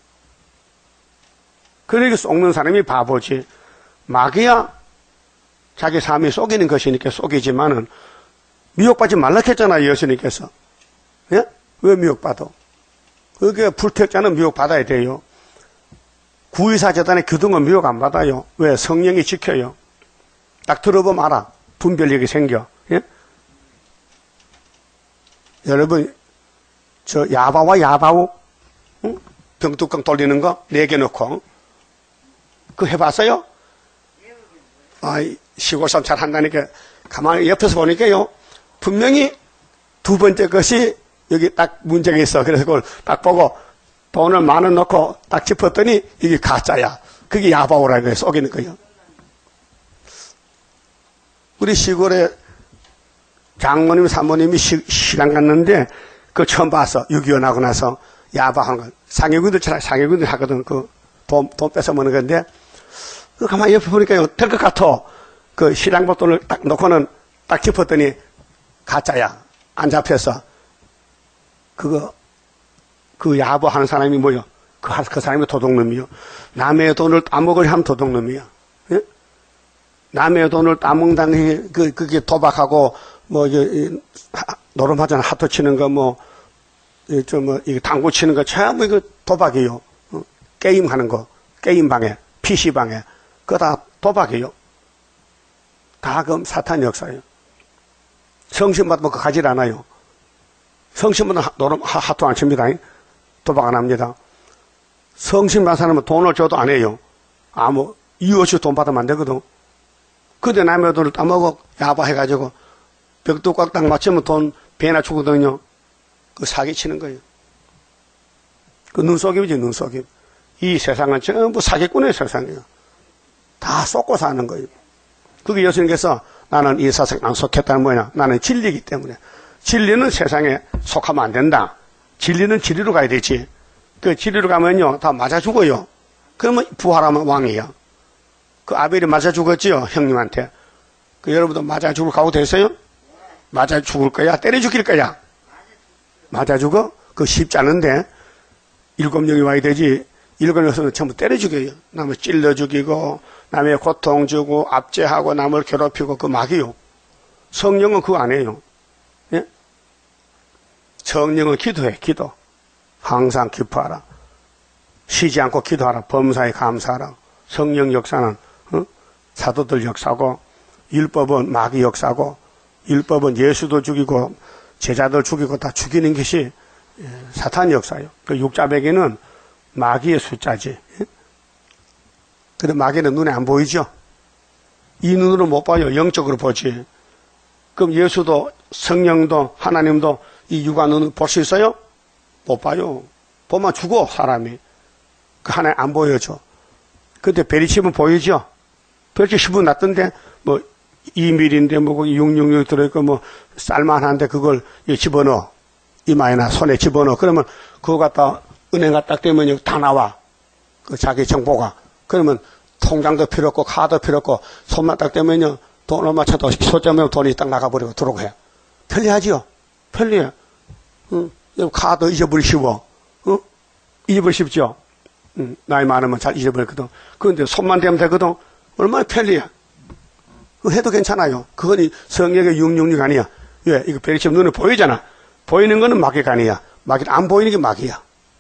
그러니까 속는 사람이 바보지. 마귀야 자기 삶이 속이는 것이니까 속이지만은 미혹받지 말라 했잖아요. 예수님께서. 예? 왜 미혹받아? 그게 불택자는 미혹받아야 돼요. 구의사 재단의 교동은 미혹 안 받아요. 왜? 성령이 지켜요. 딱 들어보면 알아. 분별력이 생겨. 예? 여러분, 저 야바와 야바우, 응? 병뚜껑 돌리는 거 네 개 넣고, 그거 해봤어요? 아, 시골 사람 잘 한다니까 가만히 옆에서 보니까요, 분명히 두 번째 것이 여기 딱 문제가 있어. 그래서 그걸 딱 보고 돈을 만 원 넣고 딱 짚었더니 이게 가짜야. 그게 야바오라고 해요. 속이는 거예요. 우리 시골에 장모님, 사모님이 시, 시장 갔는데 그거 처음 봤어. 육이오 나고 나서 야바하는 거. 상해군들처럼 상해군들 하거든. 그 돈, 돈 뺏어 먹는 건데 그 가만히 옆에 보니까요. 될 것 같아. 그 시장복 돈을 딱 놓고는 딱 짚었더니 가짜야. 안 잡혔어. 그거 그 야보하는 사람이 뭐요? 그, 그 사람이 도둑놈이요. 남의 돈을 따먹으려 하면 도둑놈이야. 예? 남의 돈을 따먹다는 게, 그, 그게 도박하고, 뭐, 이게, 노름하잖아. 하토 치는 거, 뭐, 저, 뭐, 이게 당구 치는 거, 전부 이거 도박이요. 어? 게임 하는 거. 게임방에, 피시방에. 그거 다 도박이요. 다 그럼 사탄 역사예요. 성신 받으면 그거 가질 않아요. 성신보다 노름, 하토 안 칩니다. 도박 안 합니다. 성신 받은 사람은 돈을 줘도 안 해요. 아무 이유 없이 돈 받으면 안 되거든. 근데 남의 돈을 따먹어 야바해가지고 벽도 꽉 딱 맞추면 돈 배나 주거든요. 그 사기치는 거예요. 그 눈속임이지, 눈속임. 이 세상은 전부 사기꾼의 세상이에요. 다 쏟고 사는 거예요. 그게 예수님께서 나는 이 세상에 안 속했다는 뭐냐? 나는 진리이기 때문에. 진리는 세상에 속하면 안 된다. 진리는 진리로 가야 되지. 그 진리로 가면요, 다 맞아 죽어요. 그러면 부활하면 왕이야. 그 아벨이 맞아 죽었지요, 형님한테. 그 여러분도 맞아 죽을 각오 됐어요? 맞아 죽을 거야? 때려 죽일 거야? 맞아 죽어? 그거 쉽지 않은데, 일곱 명이 와야 되지. 일곱 명에서는 전부 때려 죽여요. 남을 찔러 죽이고, 남의 고통 주고, 압제하고, 남을 괴롭히고, 그 막이요. 성령은 그거 안 해요. 예? 성령은 기도해, 기도. 항상 기뻐하라. 쉬지 않고 기도하라. 범사에 감사하라. 성령 역사는 어? 사도들 역사고, 율법은 마귀 역사고, 율법은 예수도 죽이고 제자들 죽이고 다 죽이는 것이 사탄 역사예요. 그 육자배기는 마귀의 숫자지. 근데 마귀는 눈에 안 보이죠? 이 눈으로 못 봐요. 영적으로 보지. 그럼 예수도 성령도 하나님도 이 육안 눈으로 볼 수 있어요? 못 봐요. 보면 죽어, 사람이. 그 하나님 안 보여줘. 근데 베리칩은 보이죠? 베리칩은 났던데, 뭐, 이 밀리인데 뭐 육육육 들어있고 뭐 쌀만한데 그걸 집어넣어. 이마에나 손에 집어넣어. 그러면 그거 갖다 은행가 딱 대면 다 나와. 그 자기 정보가. 그러면 통장도 필요 없고 카드 필요 없고 손만 딱 대면요. 돈 얼마 쳐도 소점에 돈이 딱 나가버리고 들어오고 해. 편리하지요? 편리해. 응? 카드 잊어버리기 쉬워. 응? 잊어버리기 쉽죠? 응. 나이 많으면 잘 잊어버리거든. 그런데 손만 대면 되거든. 얼마나 편리해. 그거 해도 괜찮아요. 그건 성령의 육육육 아니야. 왜? 이거 베리처럼 눈에 보이잖아. 보이는 거는 마귀가 아니야. 마귀 안 보이는 게 마귀야.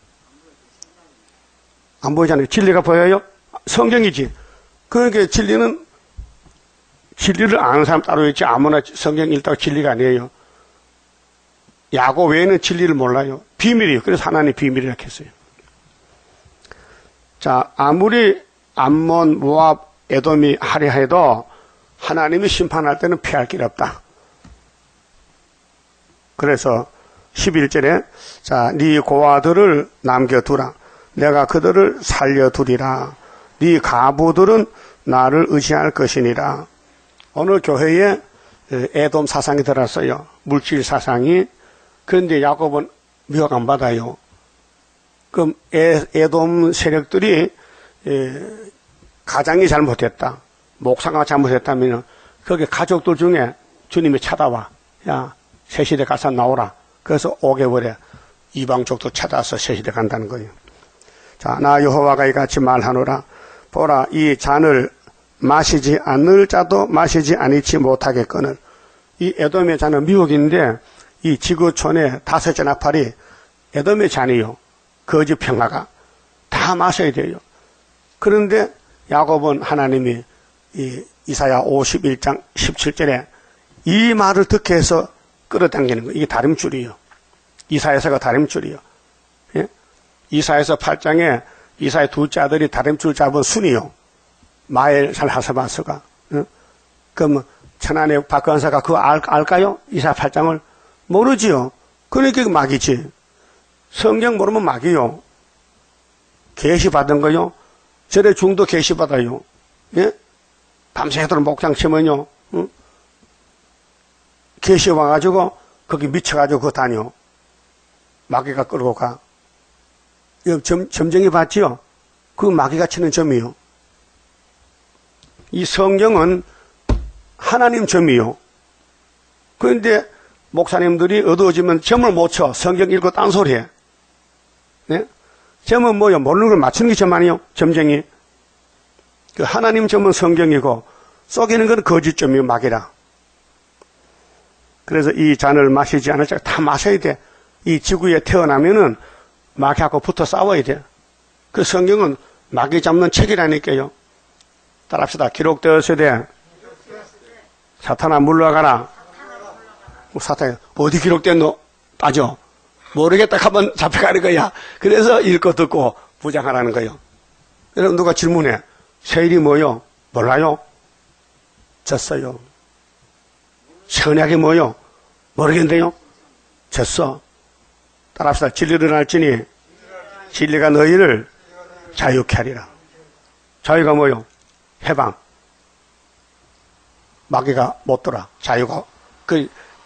안 보이잖아요. 진리가 보여요? 성경이지. 그러니까 진리는 진리를 아는 사람 따로 있지 아무나 성경 읽다가 진리가 아니에요. 야고 외에는 진리를 몰라요. 비밀이에요. 그래서 하나님 비밀이라고 했어요. 자, 아무리 암몬, 모압, 에돔이 하려 해도 하나님이 심판할 때는 피할 길 없다. 그래서 십일 절에 자, 네 고아들을 남겨두라. 내가 그들을 살려두리라. 네 가부들은 나를 의지할 것이니라. 오늘 교회에 에돔 사상이 들었어요. 물질 사상이. 그런데 야곱은 미혹 안 받아요. 그럼 에, 에돔 세력들이 에, 가장이 잘못했다. 목사가 잘못했다면 거기 가족들 중에 주님이 찾아와. 야, 새시대 가서 나오라. 그래서 오게 버려. 이방족도 찾아서 새시대 간다는 거예요. 자, 나 여호와가 이같이 말하노라. 보라, 이 잔을 마시지 않을 자도 마시지 아니치 못하겠거늘. 이 에돔의 잔은 미혹인데 이 지구촌의 다섯째 나팔이 에돔의 잔이요. 거짓 평화가 다 마셔야 돼요. 그런데 야곱은 하나님이 이 이사야 오십일 장 십칠 절에 이 말을 듣게 해서 끌어당기는 거예요. 이게 다림줄이에요. 이사야서가 다림줄이에요. 예? 이사야서 팔 장에 이사야 둘째 아들이 다림줄 잡은 순이요. 마엘 살하사바스가. 예? 그럼 천안의 박건사가 그거 알, 알까요? 이사야 팔 장을 모르지요. 그러니까 막이지. 성경 모르면 막이요. 계시 받은 거요. 절에 중도 계시 받아요. 예? 밤새도록 목장 치면요. 응? 계시 와가지고 거기 미쳐가지고 그거 다녀. 마귀가 끌고 가. 이거 점, 점쟁이 봤지요? 그 마귀가 치는 점이요. 이 성경은 하나님 점이요. 그런데 목사님들이 어두워지면 점을 못 쳐. 성경 읽고 딴소리 해. 네? 점은 뭐요? 모르는 걸 맞추는 게 점 아니요? 점쟁이. 그 하나님 점은 성경이고 속이는 건 거짓점이요. 마귀라. 그래서 이 잔을 마시지 않을 자 다 마셔야 돼. 이 지구에 태어나면은 마귀하고 붙어 싸워야 돼. 그 성경은 마귀 잡는 책이라니까요. 따라합시다. 기록되었으되 사탄아 물러가라. 사탄이 어디 기록됐노? 따져. 모르겠다 하면 잡혀가는 거야. 그래서 읽고 듣고 부장하라는 거예요. 여러분 누가 질문해. 세일이 뭐요? 몰라요? 졌어요. 선약이 뭐요? 모르겠는데요? 졌어. 따라합시다. 진리를 알지니 진리가 너희를 자유케 하리라. 자유가 뭐요? 해방. 마귀가 못 돌아. 자유가. 그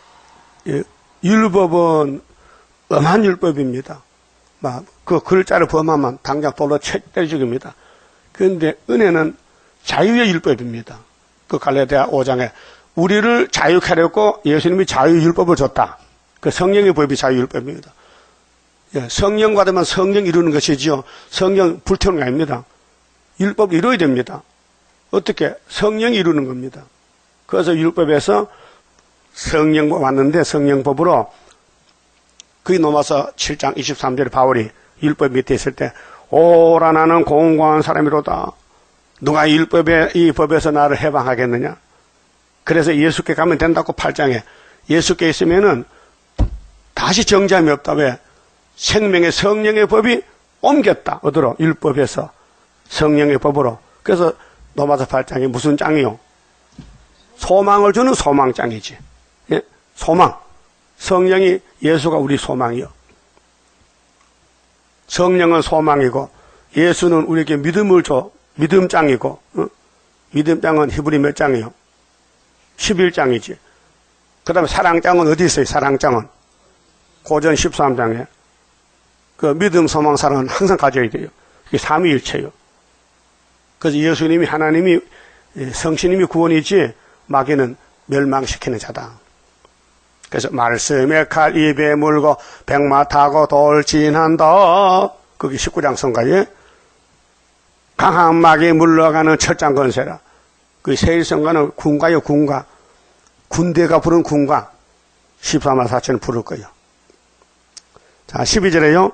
율법은 엄한 율법입니다. 막 그 글자를 범하면 당장 돌로 때려 죽입니다. 그런데 은혜는 자유의 율법입니다. 그 갈라디아 오 장에 우리를 자유케 하려고 예수님이 자유율법을 줬다. 그 성령의 법이 자유율법입니다. 예, 성령 받으면 성령 이루는 것이지요. 성령 불태우는 게 아닙니다. 율법 이루어야 됩니다. 어떻게? 성령이 이루는 겁니다. 그래서 율법에서 성령법 왔는데 성령법으로 그게 넘어서 칠 장 이십삼 절에 바울이 율법 밑에 있을 때 오라 나는 공고한 사람이로다. 누가 이 율법에 이 법에서 나를 해방하겠느냐. 그래서 예수께 가면 된다고 팔 장에 예수께 있으면은 다시 정죄함이 없다. 왜? 생명의 성령의 법이 옮겼다. 어디로? 율법에서 성령의 법으로. 그래서 로마서 팔 장이 무슨 장이요? 소망을 주는 소망장이지. 예? 소망. 성령이 예수가 우리 소망이요. 성령은 소망이고 예수는 우리에게 믿음을 줘. 믿음장이고 어? 믿음장은 히브리 몇 장이요? 십일 장이지. 그 다음에 사랑장은 어디 있어요? 사랑장은 고전 십삼 장에 그 믿음, 소망, 사랑은 항상 가져야 돼요. 그게 삼위일체요. 그래서 예수님이 하나님이 성신님이 구원이지 마귀는 멸망시키는 자다. 그래서 말씀에 칼 입에 물고 백마 타고 돌진한다. 그게 십구 장 성가에 강한 마귀 물러가는 첫장 건세라. 그 세일성가는 군가요, 군가. 군대가 부른 군가. 십사만 사천을 부를 거예요. 자, 십이 절에요.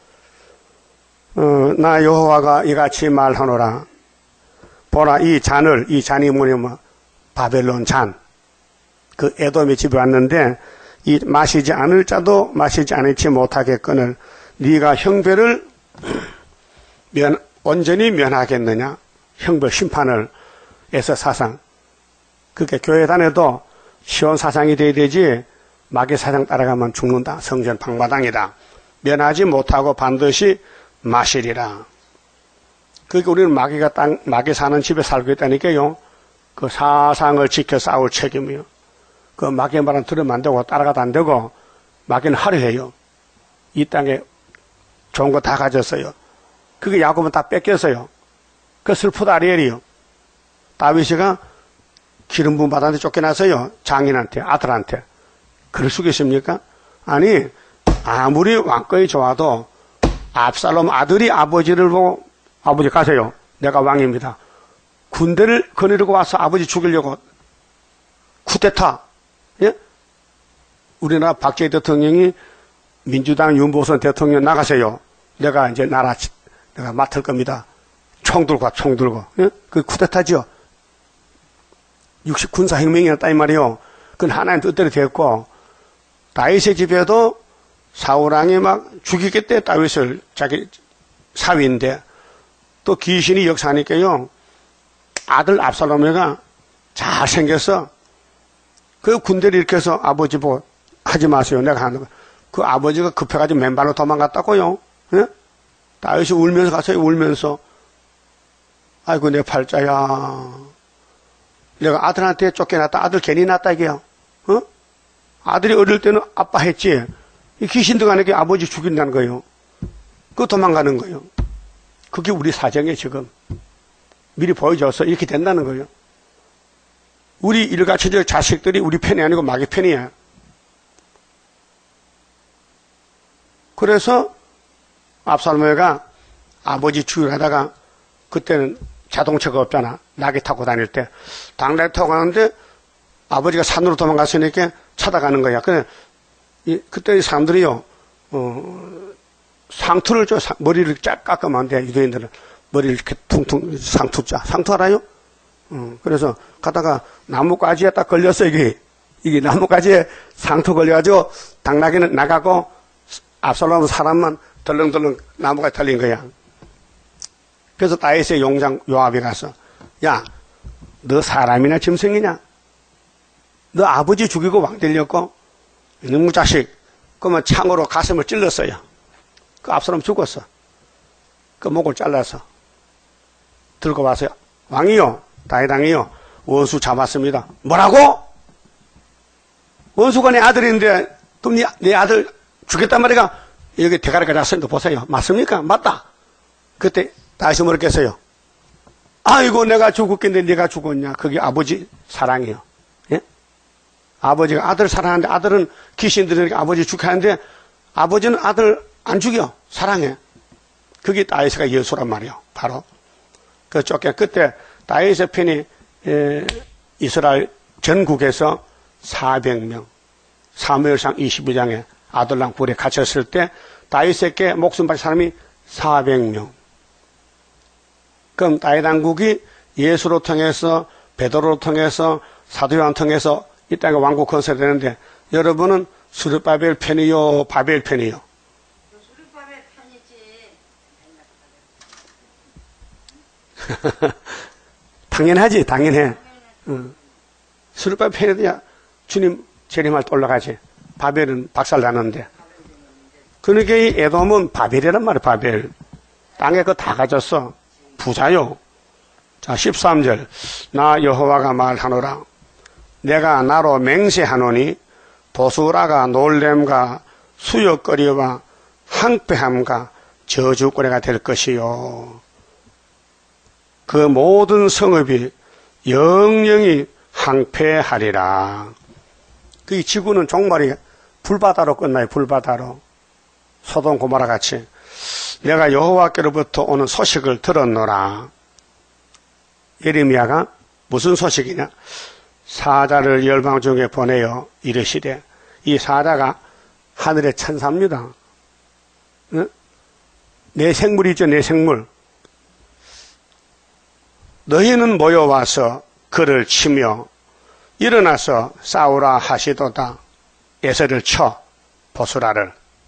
어, 나 여호와가 이같이 말하노라. 보라, 이 잔을, 이 잔이 뭐냐면 바벨론 잔. 그 에돔의 집에 왔는데 이 마시지 않을 자도 마시지 않지 못하게 끊을 네가 형벌을 면, 온전히 면하겠느냐? 형벌 심판을 에서 사상. 그렇게 교회 다녀도 시온 사상이 돼야 되지 마귀 사상 따라가면 죽는다. 성전 방마당이다. 면하지 못하고 반드시 마시리라. 그러니까 우리는 마귀가 땅, 마귀 사는 집에 살고 있다니까요. 그 사상을 지켜 싸울 책임이요. 그 마귀의 말은 들으면 안 되고 따라가도 안 되고 마귀는 하려 해요. 이 땅에 좋은 거 다 가졌어요. 그게 야곱은 다 뺏겼어요. 그 슬프다 아리엘이요. 다윗이가 기름 부음 받았는데 쫓겨나서요. 장인한테, 아들한테. 그럴 수 있겠습니까? 아니, 아무리 왕권이 좋아도 압살롬 아들이 아버지를 보고 아버지 가세요. 내가 왕입니다. 군대를 거느리고 와서 아버지 죽이려고 쿠데타. 예? 우리나라 박정희 대통령이 민주당 윤보선 대통령 나가세요. 내가 이제 나라 내가 맡을 겁니다. 총 들고 와, 총 들고. 예? 그 쿠데타죠. 육십 군사혁명이었다 이 말이요. 그건 하나님 뜻대로 됐고 다윗의 집에도 사울왕이 막 죽이겠대 다윗을 자기 사위인데 또 귀신이 역사하니까요. 아들 압살롬이가 잘생겼어. 그 군대를 일으켜서 아버지 보고 하지 마세요. 내가 하는 거. 그 아버지가 급해가지고 맨발로 도망갔다고요. 예? 다윗이 울면서 가서요. 울면서 아이고 내 팔자야. 내가 아들한테 쫓겨났다. 아들 괜히 낳았다 이게요. 어? 아들이 어릴 때는 아빠 했지. 이 귀신도 가니까 아버지 죽인다는 거예요. 그 도망가는 거예요. 그게 우리 사정이에요 지금. 미리 보여줘서 이렇게 된다는 거예요. 우리 일가천적 자식들이 우리 편이 아니고 마귀 편이야. 그래서 압살롬가 아버지 죽이려다가 그때는 자동차가 없잖아. 낙이 타고 다닐 때. 당나귀 타고 가는데 아버지가 산으로 도망갔으니까 찾아가는 거야. 근데 이, 그때 사람들이요, 어, 상투를 줘. 머리를 쫙 깎으면 안 돼. 유대인들은. 머리를 이렇게 퉁퉁, 상투자. 상투 알아요? 어, 그래서 가다가 나뭇가지에 딱 걸렸어, 이게. 이게 나뭇가지에 상투 걸려가지고 당나귀는 나가고 압살롬 사람만 덜렁덜렁 나무가지 달린 거야. 그래서 다윗의 용장 요압이 가서 야, 너 사람이냐 짐승이냐? 너 아버지 죽이고 왕 되려고? 이놈의 자식. 그러면 창으로 가슴을 찔렀어요. 그 압살롬 죽었어. 그 목을 잘라서 들고 와서 왕이요, 다윗왕이요, 원수 잡았습니다. 뭐라고? 원수가 내 아들인데 그럼 네, 네 아들 죽였단 말이야. 여기 대가리가 났으니까 보세요. 맞습니까? 맞다. 그때 다윗이 뭐라 했어요? 아이고 내가 죽었겠는데 네가 죽었냐. 그게 아버지 사랑이에요. 예? 아버지가 아들 사랑하는데 아들은 귀신 들으니까 아버지 죽게 하는데 아버지는 아들 안 죽여. 사랑해. 그게 다윗이가 예수란 말이에요. 바로. 그 쫓겨 그때 다윗의 편이 에, 이스라엘 전국에서 사백 명 사무엘상 이십이 장에 아둘람 굴에 갇혔을 때 다윗에게 목숨 바친 사람이 사백 명. 그럼 다윗 왕국이 예수로 통해서 베드로로 통해서 사도 요한 통해서 이 땅에 왕국 건설되는데 여러분은 수르바벨 편이요, 바벨 편이요? 수르바벨 편이지. 당연하지, 당연해. 응. 수르바벨 편이야. 주님 재림할 때 올라가지. 바벨은 박살나는데. 그러니까 이 에돔은 바벨이란 말이야, 바벨. 땅에 그거 다 가졌어. 부자요. 자, 십삼 절. 나 여호와가 말하노라. 내가 나로 맹세하노니 보수라가 놀램과 수욕거리와 항폐함과 저주거리가 될 것이요. 그 모든 성읍이 영영이 항폐하리라. 그 지구는 종말이 불바다로 끝나요. 불바다로. 소돔 고모라 같이. 내가 여호와께로부터 오는 소식을 들었노라. 예레미야가 무슨 소식이냐? 사자를 열방 중에 보내어 이르시되, 이 사자가 하늘의 천사입니다. 응? 내 생물이죠, 내 생물. 너희는 모여와서 그를 치며 일어나서 싸우라 하시도다. 에서를 쳐, 보수라를.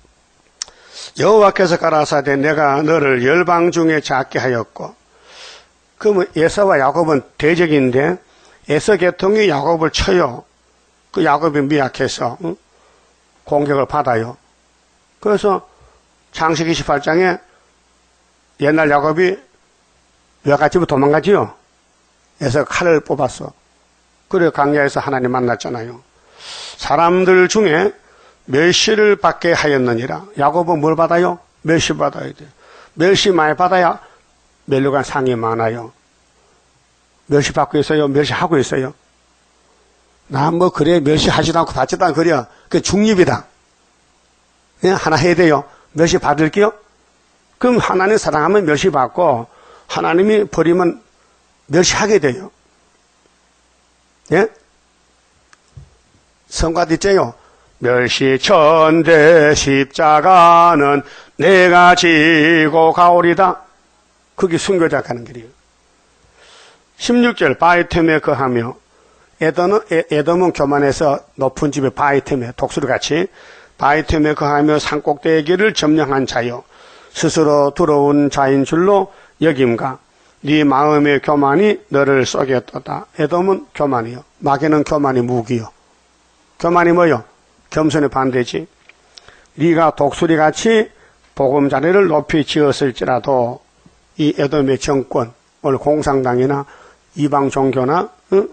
여호와께서 가라사대 내가 너를 열방 중에 작게 하였고, 그러면 에서와 야곱은 대적인데 에서 계통이 야곱을 쳐요. 그 야곱이 미약해서 응? 공격을 받아요. 그래서 창세기 이십팔 장에 옛날 야곱이 외갓집으로 도망가지요. 에서 칼을 뽑았어. 그래 광야에서 하나님 만났잖아요. 사람들 중에 멸시를 받게 하였느니라. 야곱은 뭘 받아요? 멸시 받아야 돼. 멸시 많이 받아야 멸류관 상이 많아요. 멸시 받고 있어요? 멸시하고 있어요? 나 뭐 그래 멸시하지도 않고 받지도 않고 그래. 그게 중립이다. 그냥 하나 해야 돼요. 멸시 받을게요? 그럼 하나님 사랑하면 멸시 받고 하나님이 버리면 멸시하게 돼요. 예? 성가도 있죠? 멸시 천대 십자가는 내가 지고 가오리다. 그게 순교자 가는 길이에요. 십육 절 바이템에 거하며 에돔은, 에돔은 교만해서 높은 집에 바이템에 독수리같이 바이템에 거하며 산꼭대기의 길을 점령한 자요 스스로 들어온 자인 줄로 여김과 네 마음의 교만이 너를 쏘겠도다. 에돔은 교만이요. 마귀는 교만이 무기요. 교만이 뭐요? 겸손의 반대지. 네가 독수리같이 보금자리를 높이 지었을지라도 이 에돔의 정권, 오늘 공산당이나 이방 종교나 응?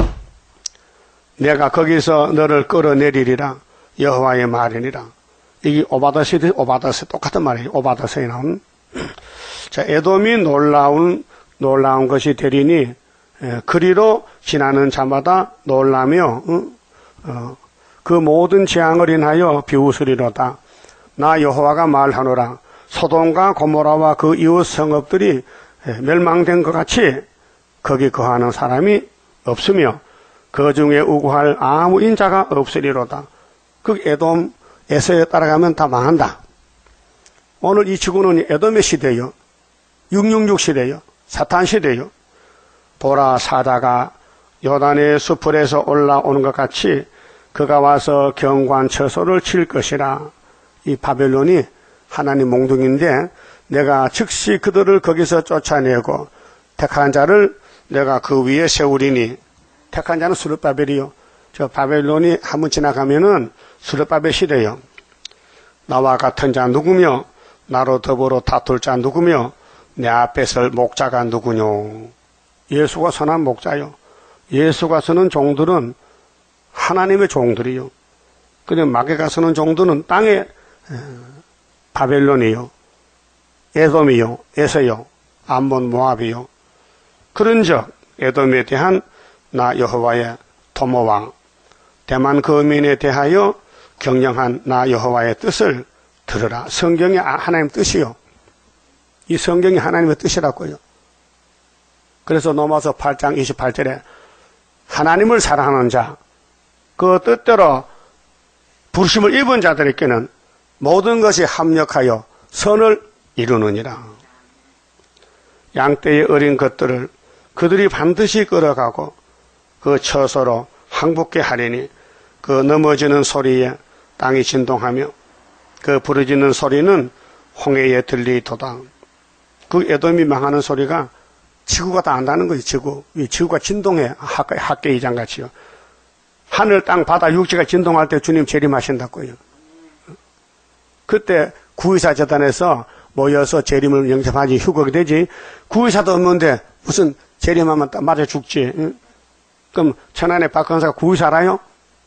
내가 거기서 너를 끌어내리리라. 여호와의 말이니라. 이게 오바다시, 오바다스 똑같은 말이에요. 오바다스에 나온. 자, 에돔이 놀라운 놀라운 것이 되리니 에, 그리로 지나는 자마다 놀라며 응? 어, 그 모든 재앙을 인하여 비웃으리로다. 나 여호와가 말하노라. 소돔과 고모라와 그 이웃 성읍들이 멸망된 것 같이 거기 거하는 사람이 없으며 그 중에 우구할 아무 인자가 없으리로다. 그 에돔, 에서에 따라가면 다 망한다. 오늘 이 지구는 에돔의 시대요. 육육육 시대요. 사탄 시대요. 보라 사자가 요단의 수풀에서 올라오는 것 같이 그가 와서 경관 처소를 칠 것이라. 이 바벨론이 하나님 몽둥인데 내가 즉시 그들을 거기서 쫓아내고 택한 자를 내가 그 위에 세우리니. 택한 자는 수르바벨이요. 저 바벨론이 한번 지나가면은 수르바벨 시대요. 나와 같은 자 누구며 나로 더불어 다툴 자 누구며 내 앞에 설 목자가 누구뇨. 예수가 선한 목자요. 예수가 서는 종들은 하나님의 종들이요. 근데 마귀가 서는 종들은 땅의 바벨론이요. 에돔이요. 에서요. 암몬 모압이요. 그런즉 에돔에 대한 나 여호와의 토모왕 대만 거민에 대하여 경영한 나 여호와의 뜻을 들으라. 성경이 하나님 뜻이요. 이 성경이 하나님의 뜻이라고요. 그래서 로마서 팔 장 이십팔 절에 하나님을 사랑하는 자, 그 뜻대로 부르심을 입은 자들에게는 모든 것이 합력하여 선을 이루느니라. 양떼의 어린 것들을 그들이 반드시 끌어가고 그 처소로 항복케 하리니 그 넘어지는 소리에 땅이 진동하며 그 부러지는 소리는 홍해에 들리도다. 그 에돔이 망하는 소리가 지구가 다 안다는 거예요. 지구. 이 지구가 진동해. 학계, 학계 이장같이요. 하늘, 땅, 바다, 육지가 진동할 때 주님 재림하신다고요. 그때 구의사 재단에서 모여서 재림을 영접하지 휴거가 되지. 구의사도 없는데 무슨 재림하면 딱 맞아 죽지. 그럼 천안의 박근사가 구이 살아요?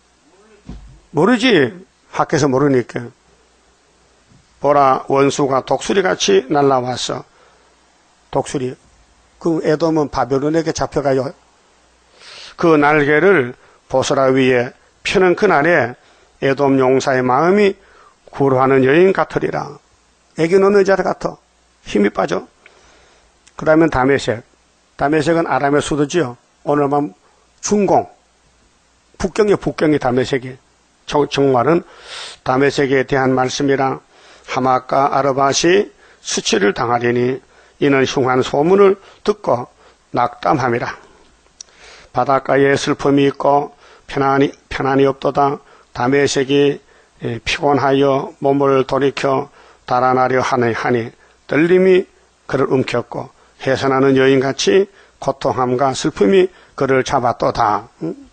모르지. 학교에서 모르니까. 보라, 원수가 독수리같이 날라와서 독수리. 그 에돔은 바벨론에게 잡혀가요. 그 날개를 보스라 위에 펴는 그날에 에돔 용사의 마음이 구루하는 여인 같으리라. 애기 놓는 여자 같아. 힘이 빠져. 그 다음엔 다메섹. 다메섹은 아람의 수도지요. 오늘만 중공. 북경이 북경이 다메섹이. 정말은 다메섹에 대한 말씀이라. 하맛과 아르밧이 수치를 당하리니 이는 흉한 소문을 듣고 낙담함이라. 바닷가에 슬픔이 있고 편안이, 편안이 없도다. 다메섹이 피곤하여 몸을 돌이켜 달아나려 하니, 하니 떨림이 그를 움켰고 해산하는 여인같이 고통함과 슬픔이 그를 잡았도다.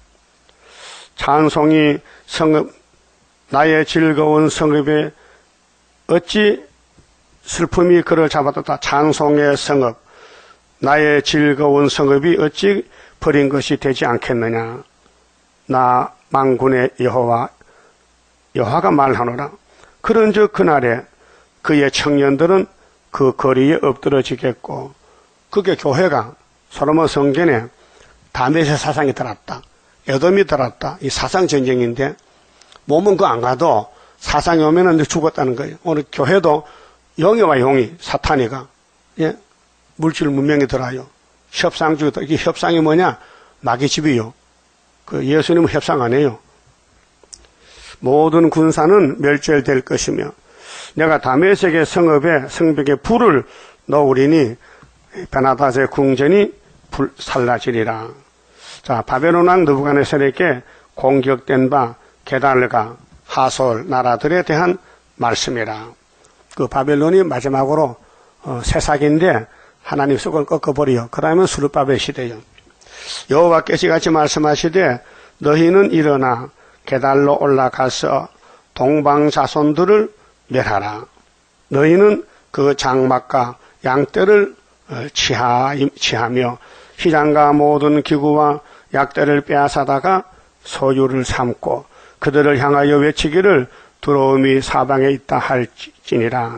찬송이 성읍, 나의 즐거운 성읍에 어찌 슬픔이 그를 잡았도다. 찬송의 성읍, 나의 즐거운 성읍이 어찌 버린 것이 되지 않겠느냐. 나 만군의 여호와 여호와가 말하노라. 그런즉 그날에 그의 청년들은 그 거리에 엎드러지겠고, 그게 교회가 솔로몬 성전에 다메섹 사상이 들었다. 에돔이 들었다. 이 사상 전쟁인데 몸은 그 안 가도 사상이 오면은 죽었다는 거예요. 오늘 교회도 영이와 용이 사탄이가 예? 물질 문명이 들어요. 협상주의다. 이게 협상이 뭐냐? 마귀집이요. 그 예수님은 협상 안 해요. 모든 군사는 멸절될 것이며 내가 다메섹의 성읍에 성벽에 불을 놓으리니 베나닷의 궁전이 불살라지리라. 자, 바벨론 왕 느부갓네살에게 공격된 바 게달과 하솔 나라들에 대한 말씀이라. 그 바벨론이 마지막으로 어, 새싹인데 하나님 속을 꺾어버려. 그러면 수르바벨 시대요. 여호와께서 같이 말씀하시되 너희는 일어나 게달로 올라가서 동방 자손들을 멸하라. 너희는 그 장막과 양떼를 취하며 희장과 모든 기구와 약대를 빼앗아다가 소유를 삼고 그들을 향하여 외치기를 두려움이 사방에 있다 할지니라.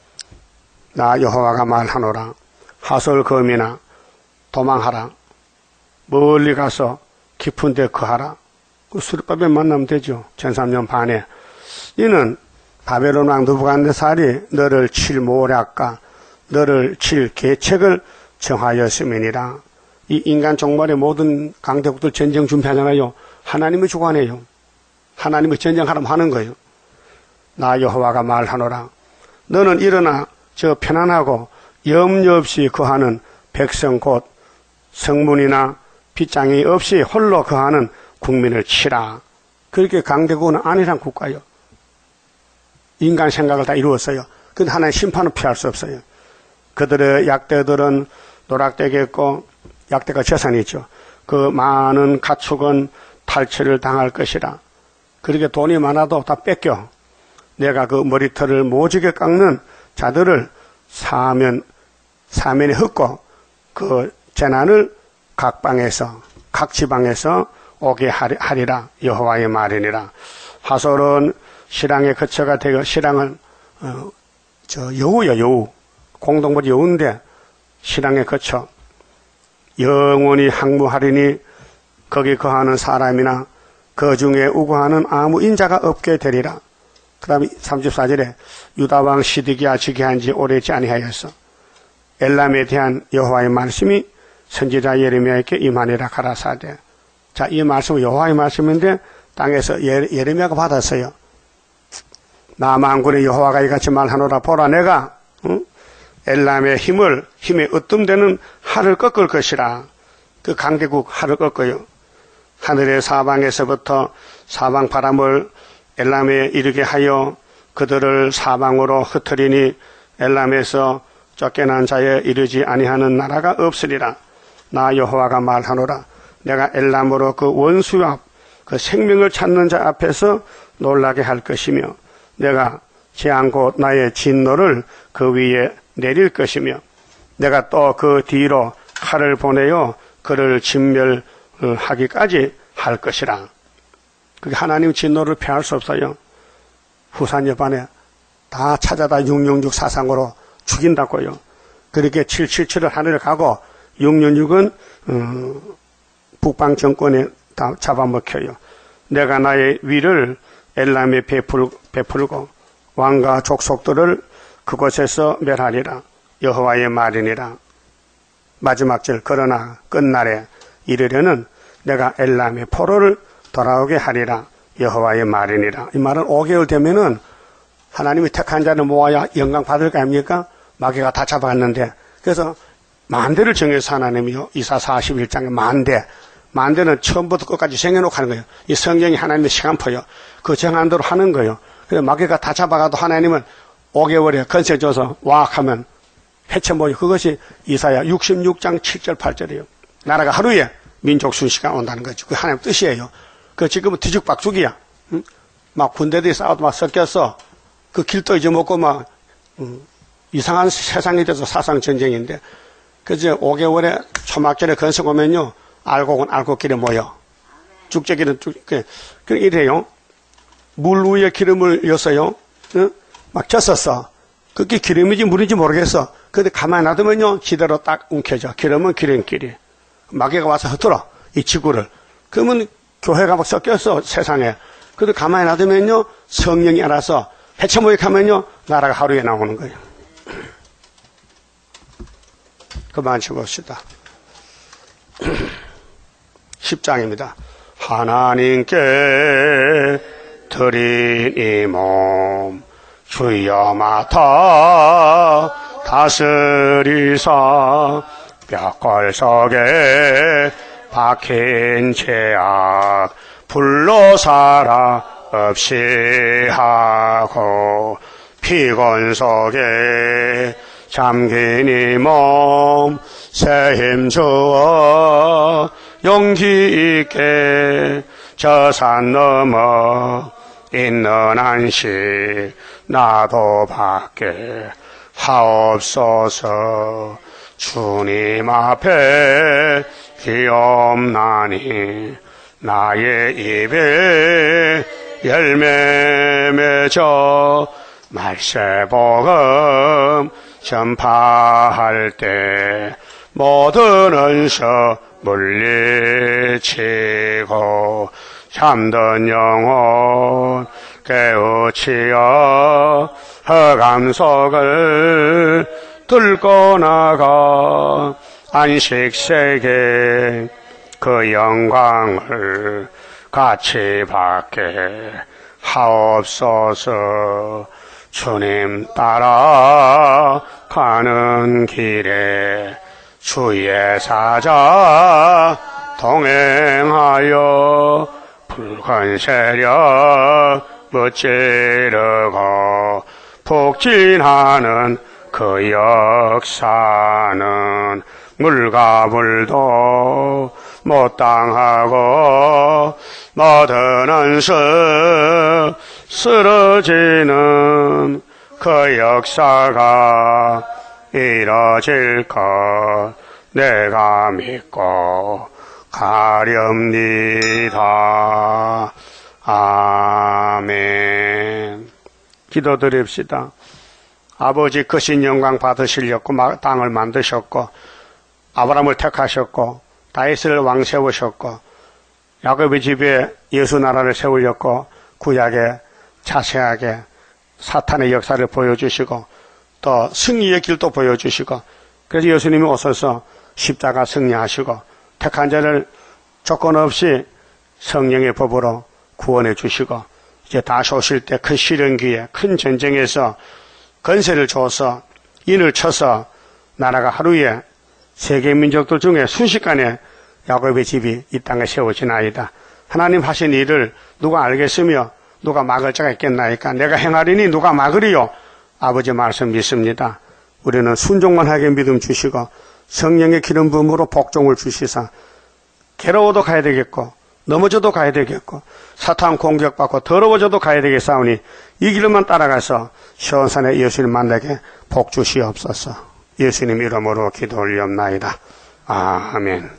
나 여호와가 말하노라. 하솔검이나 도망하라. 멀리 가서 깊은 데 거하라. 그 수르바벨 만나면 되죠. 천삼 년 반에. 이는 바벨론 왕 느부갓네살이 너를 칠 모략과 너를 칠 계책을 정하였음이니라. 이 인간 종말의 모든 강대국들 전쟁 준비하잖아요. 하나님이 주관해요. 하나님이 전쟁하라면 하는 거예요. 나 여호와가 말하노라. 너는 일어나 저 편안하고 염려 없이 거하는 백성 곧 성문이나 빗장이 없이 홀로 거하는 국민을 치라. 그렇게 강대국은 아니란 국가요. 인간 생각을 다 이루었어요. 근데 하나님 심판은 피할 수 없어요. 그들의 약대들은 노락되겠고 약대가 재산이죠. 그 많은 가축은 탈취를 당할 것이라. 그렇게 돈이 많아도 다 뺏겨. 내가 그 머리털을 모지게 깎는 자들을 사면 사면에 흩고 그 재난을 각 방에서 각 지방에서 오게 하리라. 여호와의 말이니라. 하솔은 실랑의 거처가 되어 실랑은 어, 저 여우야 여우. 공동벌이 여우인데 실랑의 거처. 영원히 항무하리니 거기 거하는 사람이나 그 중에 우고하는 아무 인자가 없게 되리라. 그 다음에 삼십사 절에 유다왕 시드기야 즉위한 지 오래지 아니하였어. 엘람에 대한 여호와의 말씀이 선지자 예레미야에게 임하니라 가라사대. 자, 이 말씀은 여호와의 말씀인데 땅에서 예, 예레미야가 받았어요. 나 만군의 여호와가 이같이 말하노라. 보라 내가 응? 엘람의 힘을 힘에 으뜸되는 하를 꺾을 것이라. 그 강대국 하를 꺾어요. 하늘의 사방에서부터 사방 바람을 엘람에 이르게 하여 그들을 사방으로 흩으리니 엘람에서 쫓겨난 자에 이르지 아니하는 나라가 없으리라. 나 여호와가 말하노라. 내가 엘람으로 그 원수와 그 생명을 찾는 자 앞에서 놀라게 할 것이며 내가 재앙 곧 나의 진노를 그 위에 내릴 것이며 내가 또 그 뒤로 칼을 보내어 그를 진멸 하기까지 할 것이라. 그게 하나님 진노를 피할 수 없어요. 후산 여반에 다 찾아다 육육육 사상으로 죽인다고요. 그렇게 칠칠칠을 하늘에 가고 육육육은 어, 북방 정권에 다 잡아먹혀요. 내가 나의 위를 엘람에 베풀, 베풀고 왕과 족속들을 그곳에서 멸하리라. 여호와의 말이니라. 마지막 절 그러나 끝날에 이르려는 내가 엘람의 포로를 돌아오게 하리라. 여호와의 말이니라. 이 말은 오 개월 되면은 하나님이 택한 자를 모아야 영광 받을 거 아닙니까? 마귀가 다 잡았는데. 그래서 만대를 정해서 하나님이요. 이사 사십일 장에 만대. 만대는 처음부터 끝까지 정해놓고 하는 거예요. 이 성경이 하나님의 시간표요. 그 정한 대로 하는 거예요. 그래서 마귀가 다 잡아가도 하나님은 오 개월에 건세 줘서 와악 하면 해체 모여. 그것이 이사야 육십육 장 칠 절 팔 절이에요. 나라가 하루에 민족 순시가 온다는 거죠. 그게 하나님 뜻이에요. 그 지금은 뒤죽박죽이야. 응? 막 군대들이 싸워도 막 섞여서 그 길도 잊어먹고 막 음, 이상한 세상이 돼서 사상전쟁인데 그저 오 개월에 초막절에 건석 오면요 알곡은 알곡길에 모여 쭉제기는 쭉 그, 그 이래요. 물 위에 기름을 였어요. 응? 막 젖었어. 그게 기름인지 물인지 모르겠어. 근데 가만히 놔두면요 지대로 딱 움켜져. 기름은 기름끼리 마귀가 와서 흩어라 이 지구를. 그러면 교회가 막 섞여서 세상에. 그래도 가만히 놔두면요 성령이 알아서 해체모욕하면요 나라가 하루에 나오는 거예요. 그만 쳐봅시다. 십 장입니다. 하나님께 드린 이 몸 주여 맡아 다스리사 뼈골 속에 박힌 죄악 불로 살아 없이 하고 피곤 속에 잠긴 이 몸 새 힘 주어 용기 있게 저 산 넘어 있는 안식 나도 받게 하옵소서. 주님 앞에 기업나니 나의 입에 열매 맺어 말세복음 전파할 때 모든 은서 물리치고 잠든 영혼 깨우치어 흑암 속을 뚫고 나가 안식세계 그 영광을 같이 받게 하옵소서. 주님 따라 가는 길에 주의 사자 동행하여 붉은 세력 무찌르고 북진하는 그 역사는 물과 물도 못 당하고 모든 은수 쓰러지는 그 역사가 이뤄질 것 내가 믿고 가렵니다. 아멘. 기도드립시다. 아버지 크신 영광 받으시려고 땅을 만드셨고 아브라함을 택하셨고 다윗을 왕 세우셨고 야곱의 집에 예수 나라를 세우려고 구약에 자세하게 사탄의 역사를 보여주시고 또 승리의 길도 보여주시고 그래서 예수님이 오셔서 십자가 승리하시고 택한 자를 조건 없이 성령의 법으로 구원해 주시고 이제 다시 오실 때 큰 시련기에 큰 전쟁에서 건세를 줘서 인을 쳐서 나라가 하루에 세계 민족들 중에 순식간에 야곱의 집이 이 땅에 세워지나이다. 하나님 하신 일을 누가 알겠으며 누가 막을 자가 있겠나이까. 내가 행하리니 누가 막으리요. 아버지 말씀 믿습니다. 우리는 순종만 하게 믿음 주시고 성령의 기름 부음으로 복종을 주시사 괴로워도 가야 되겠고 넘어져도 가야 되겠고 사탄 공격받고 더러워져도 가야 되겠사오니 이 길만 따라가서 시온산에 예수님 만나게 복 주시옵소서. 예수님 이름으로 기도 올리옵나이다. 아멘.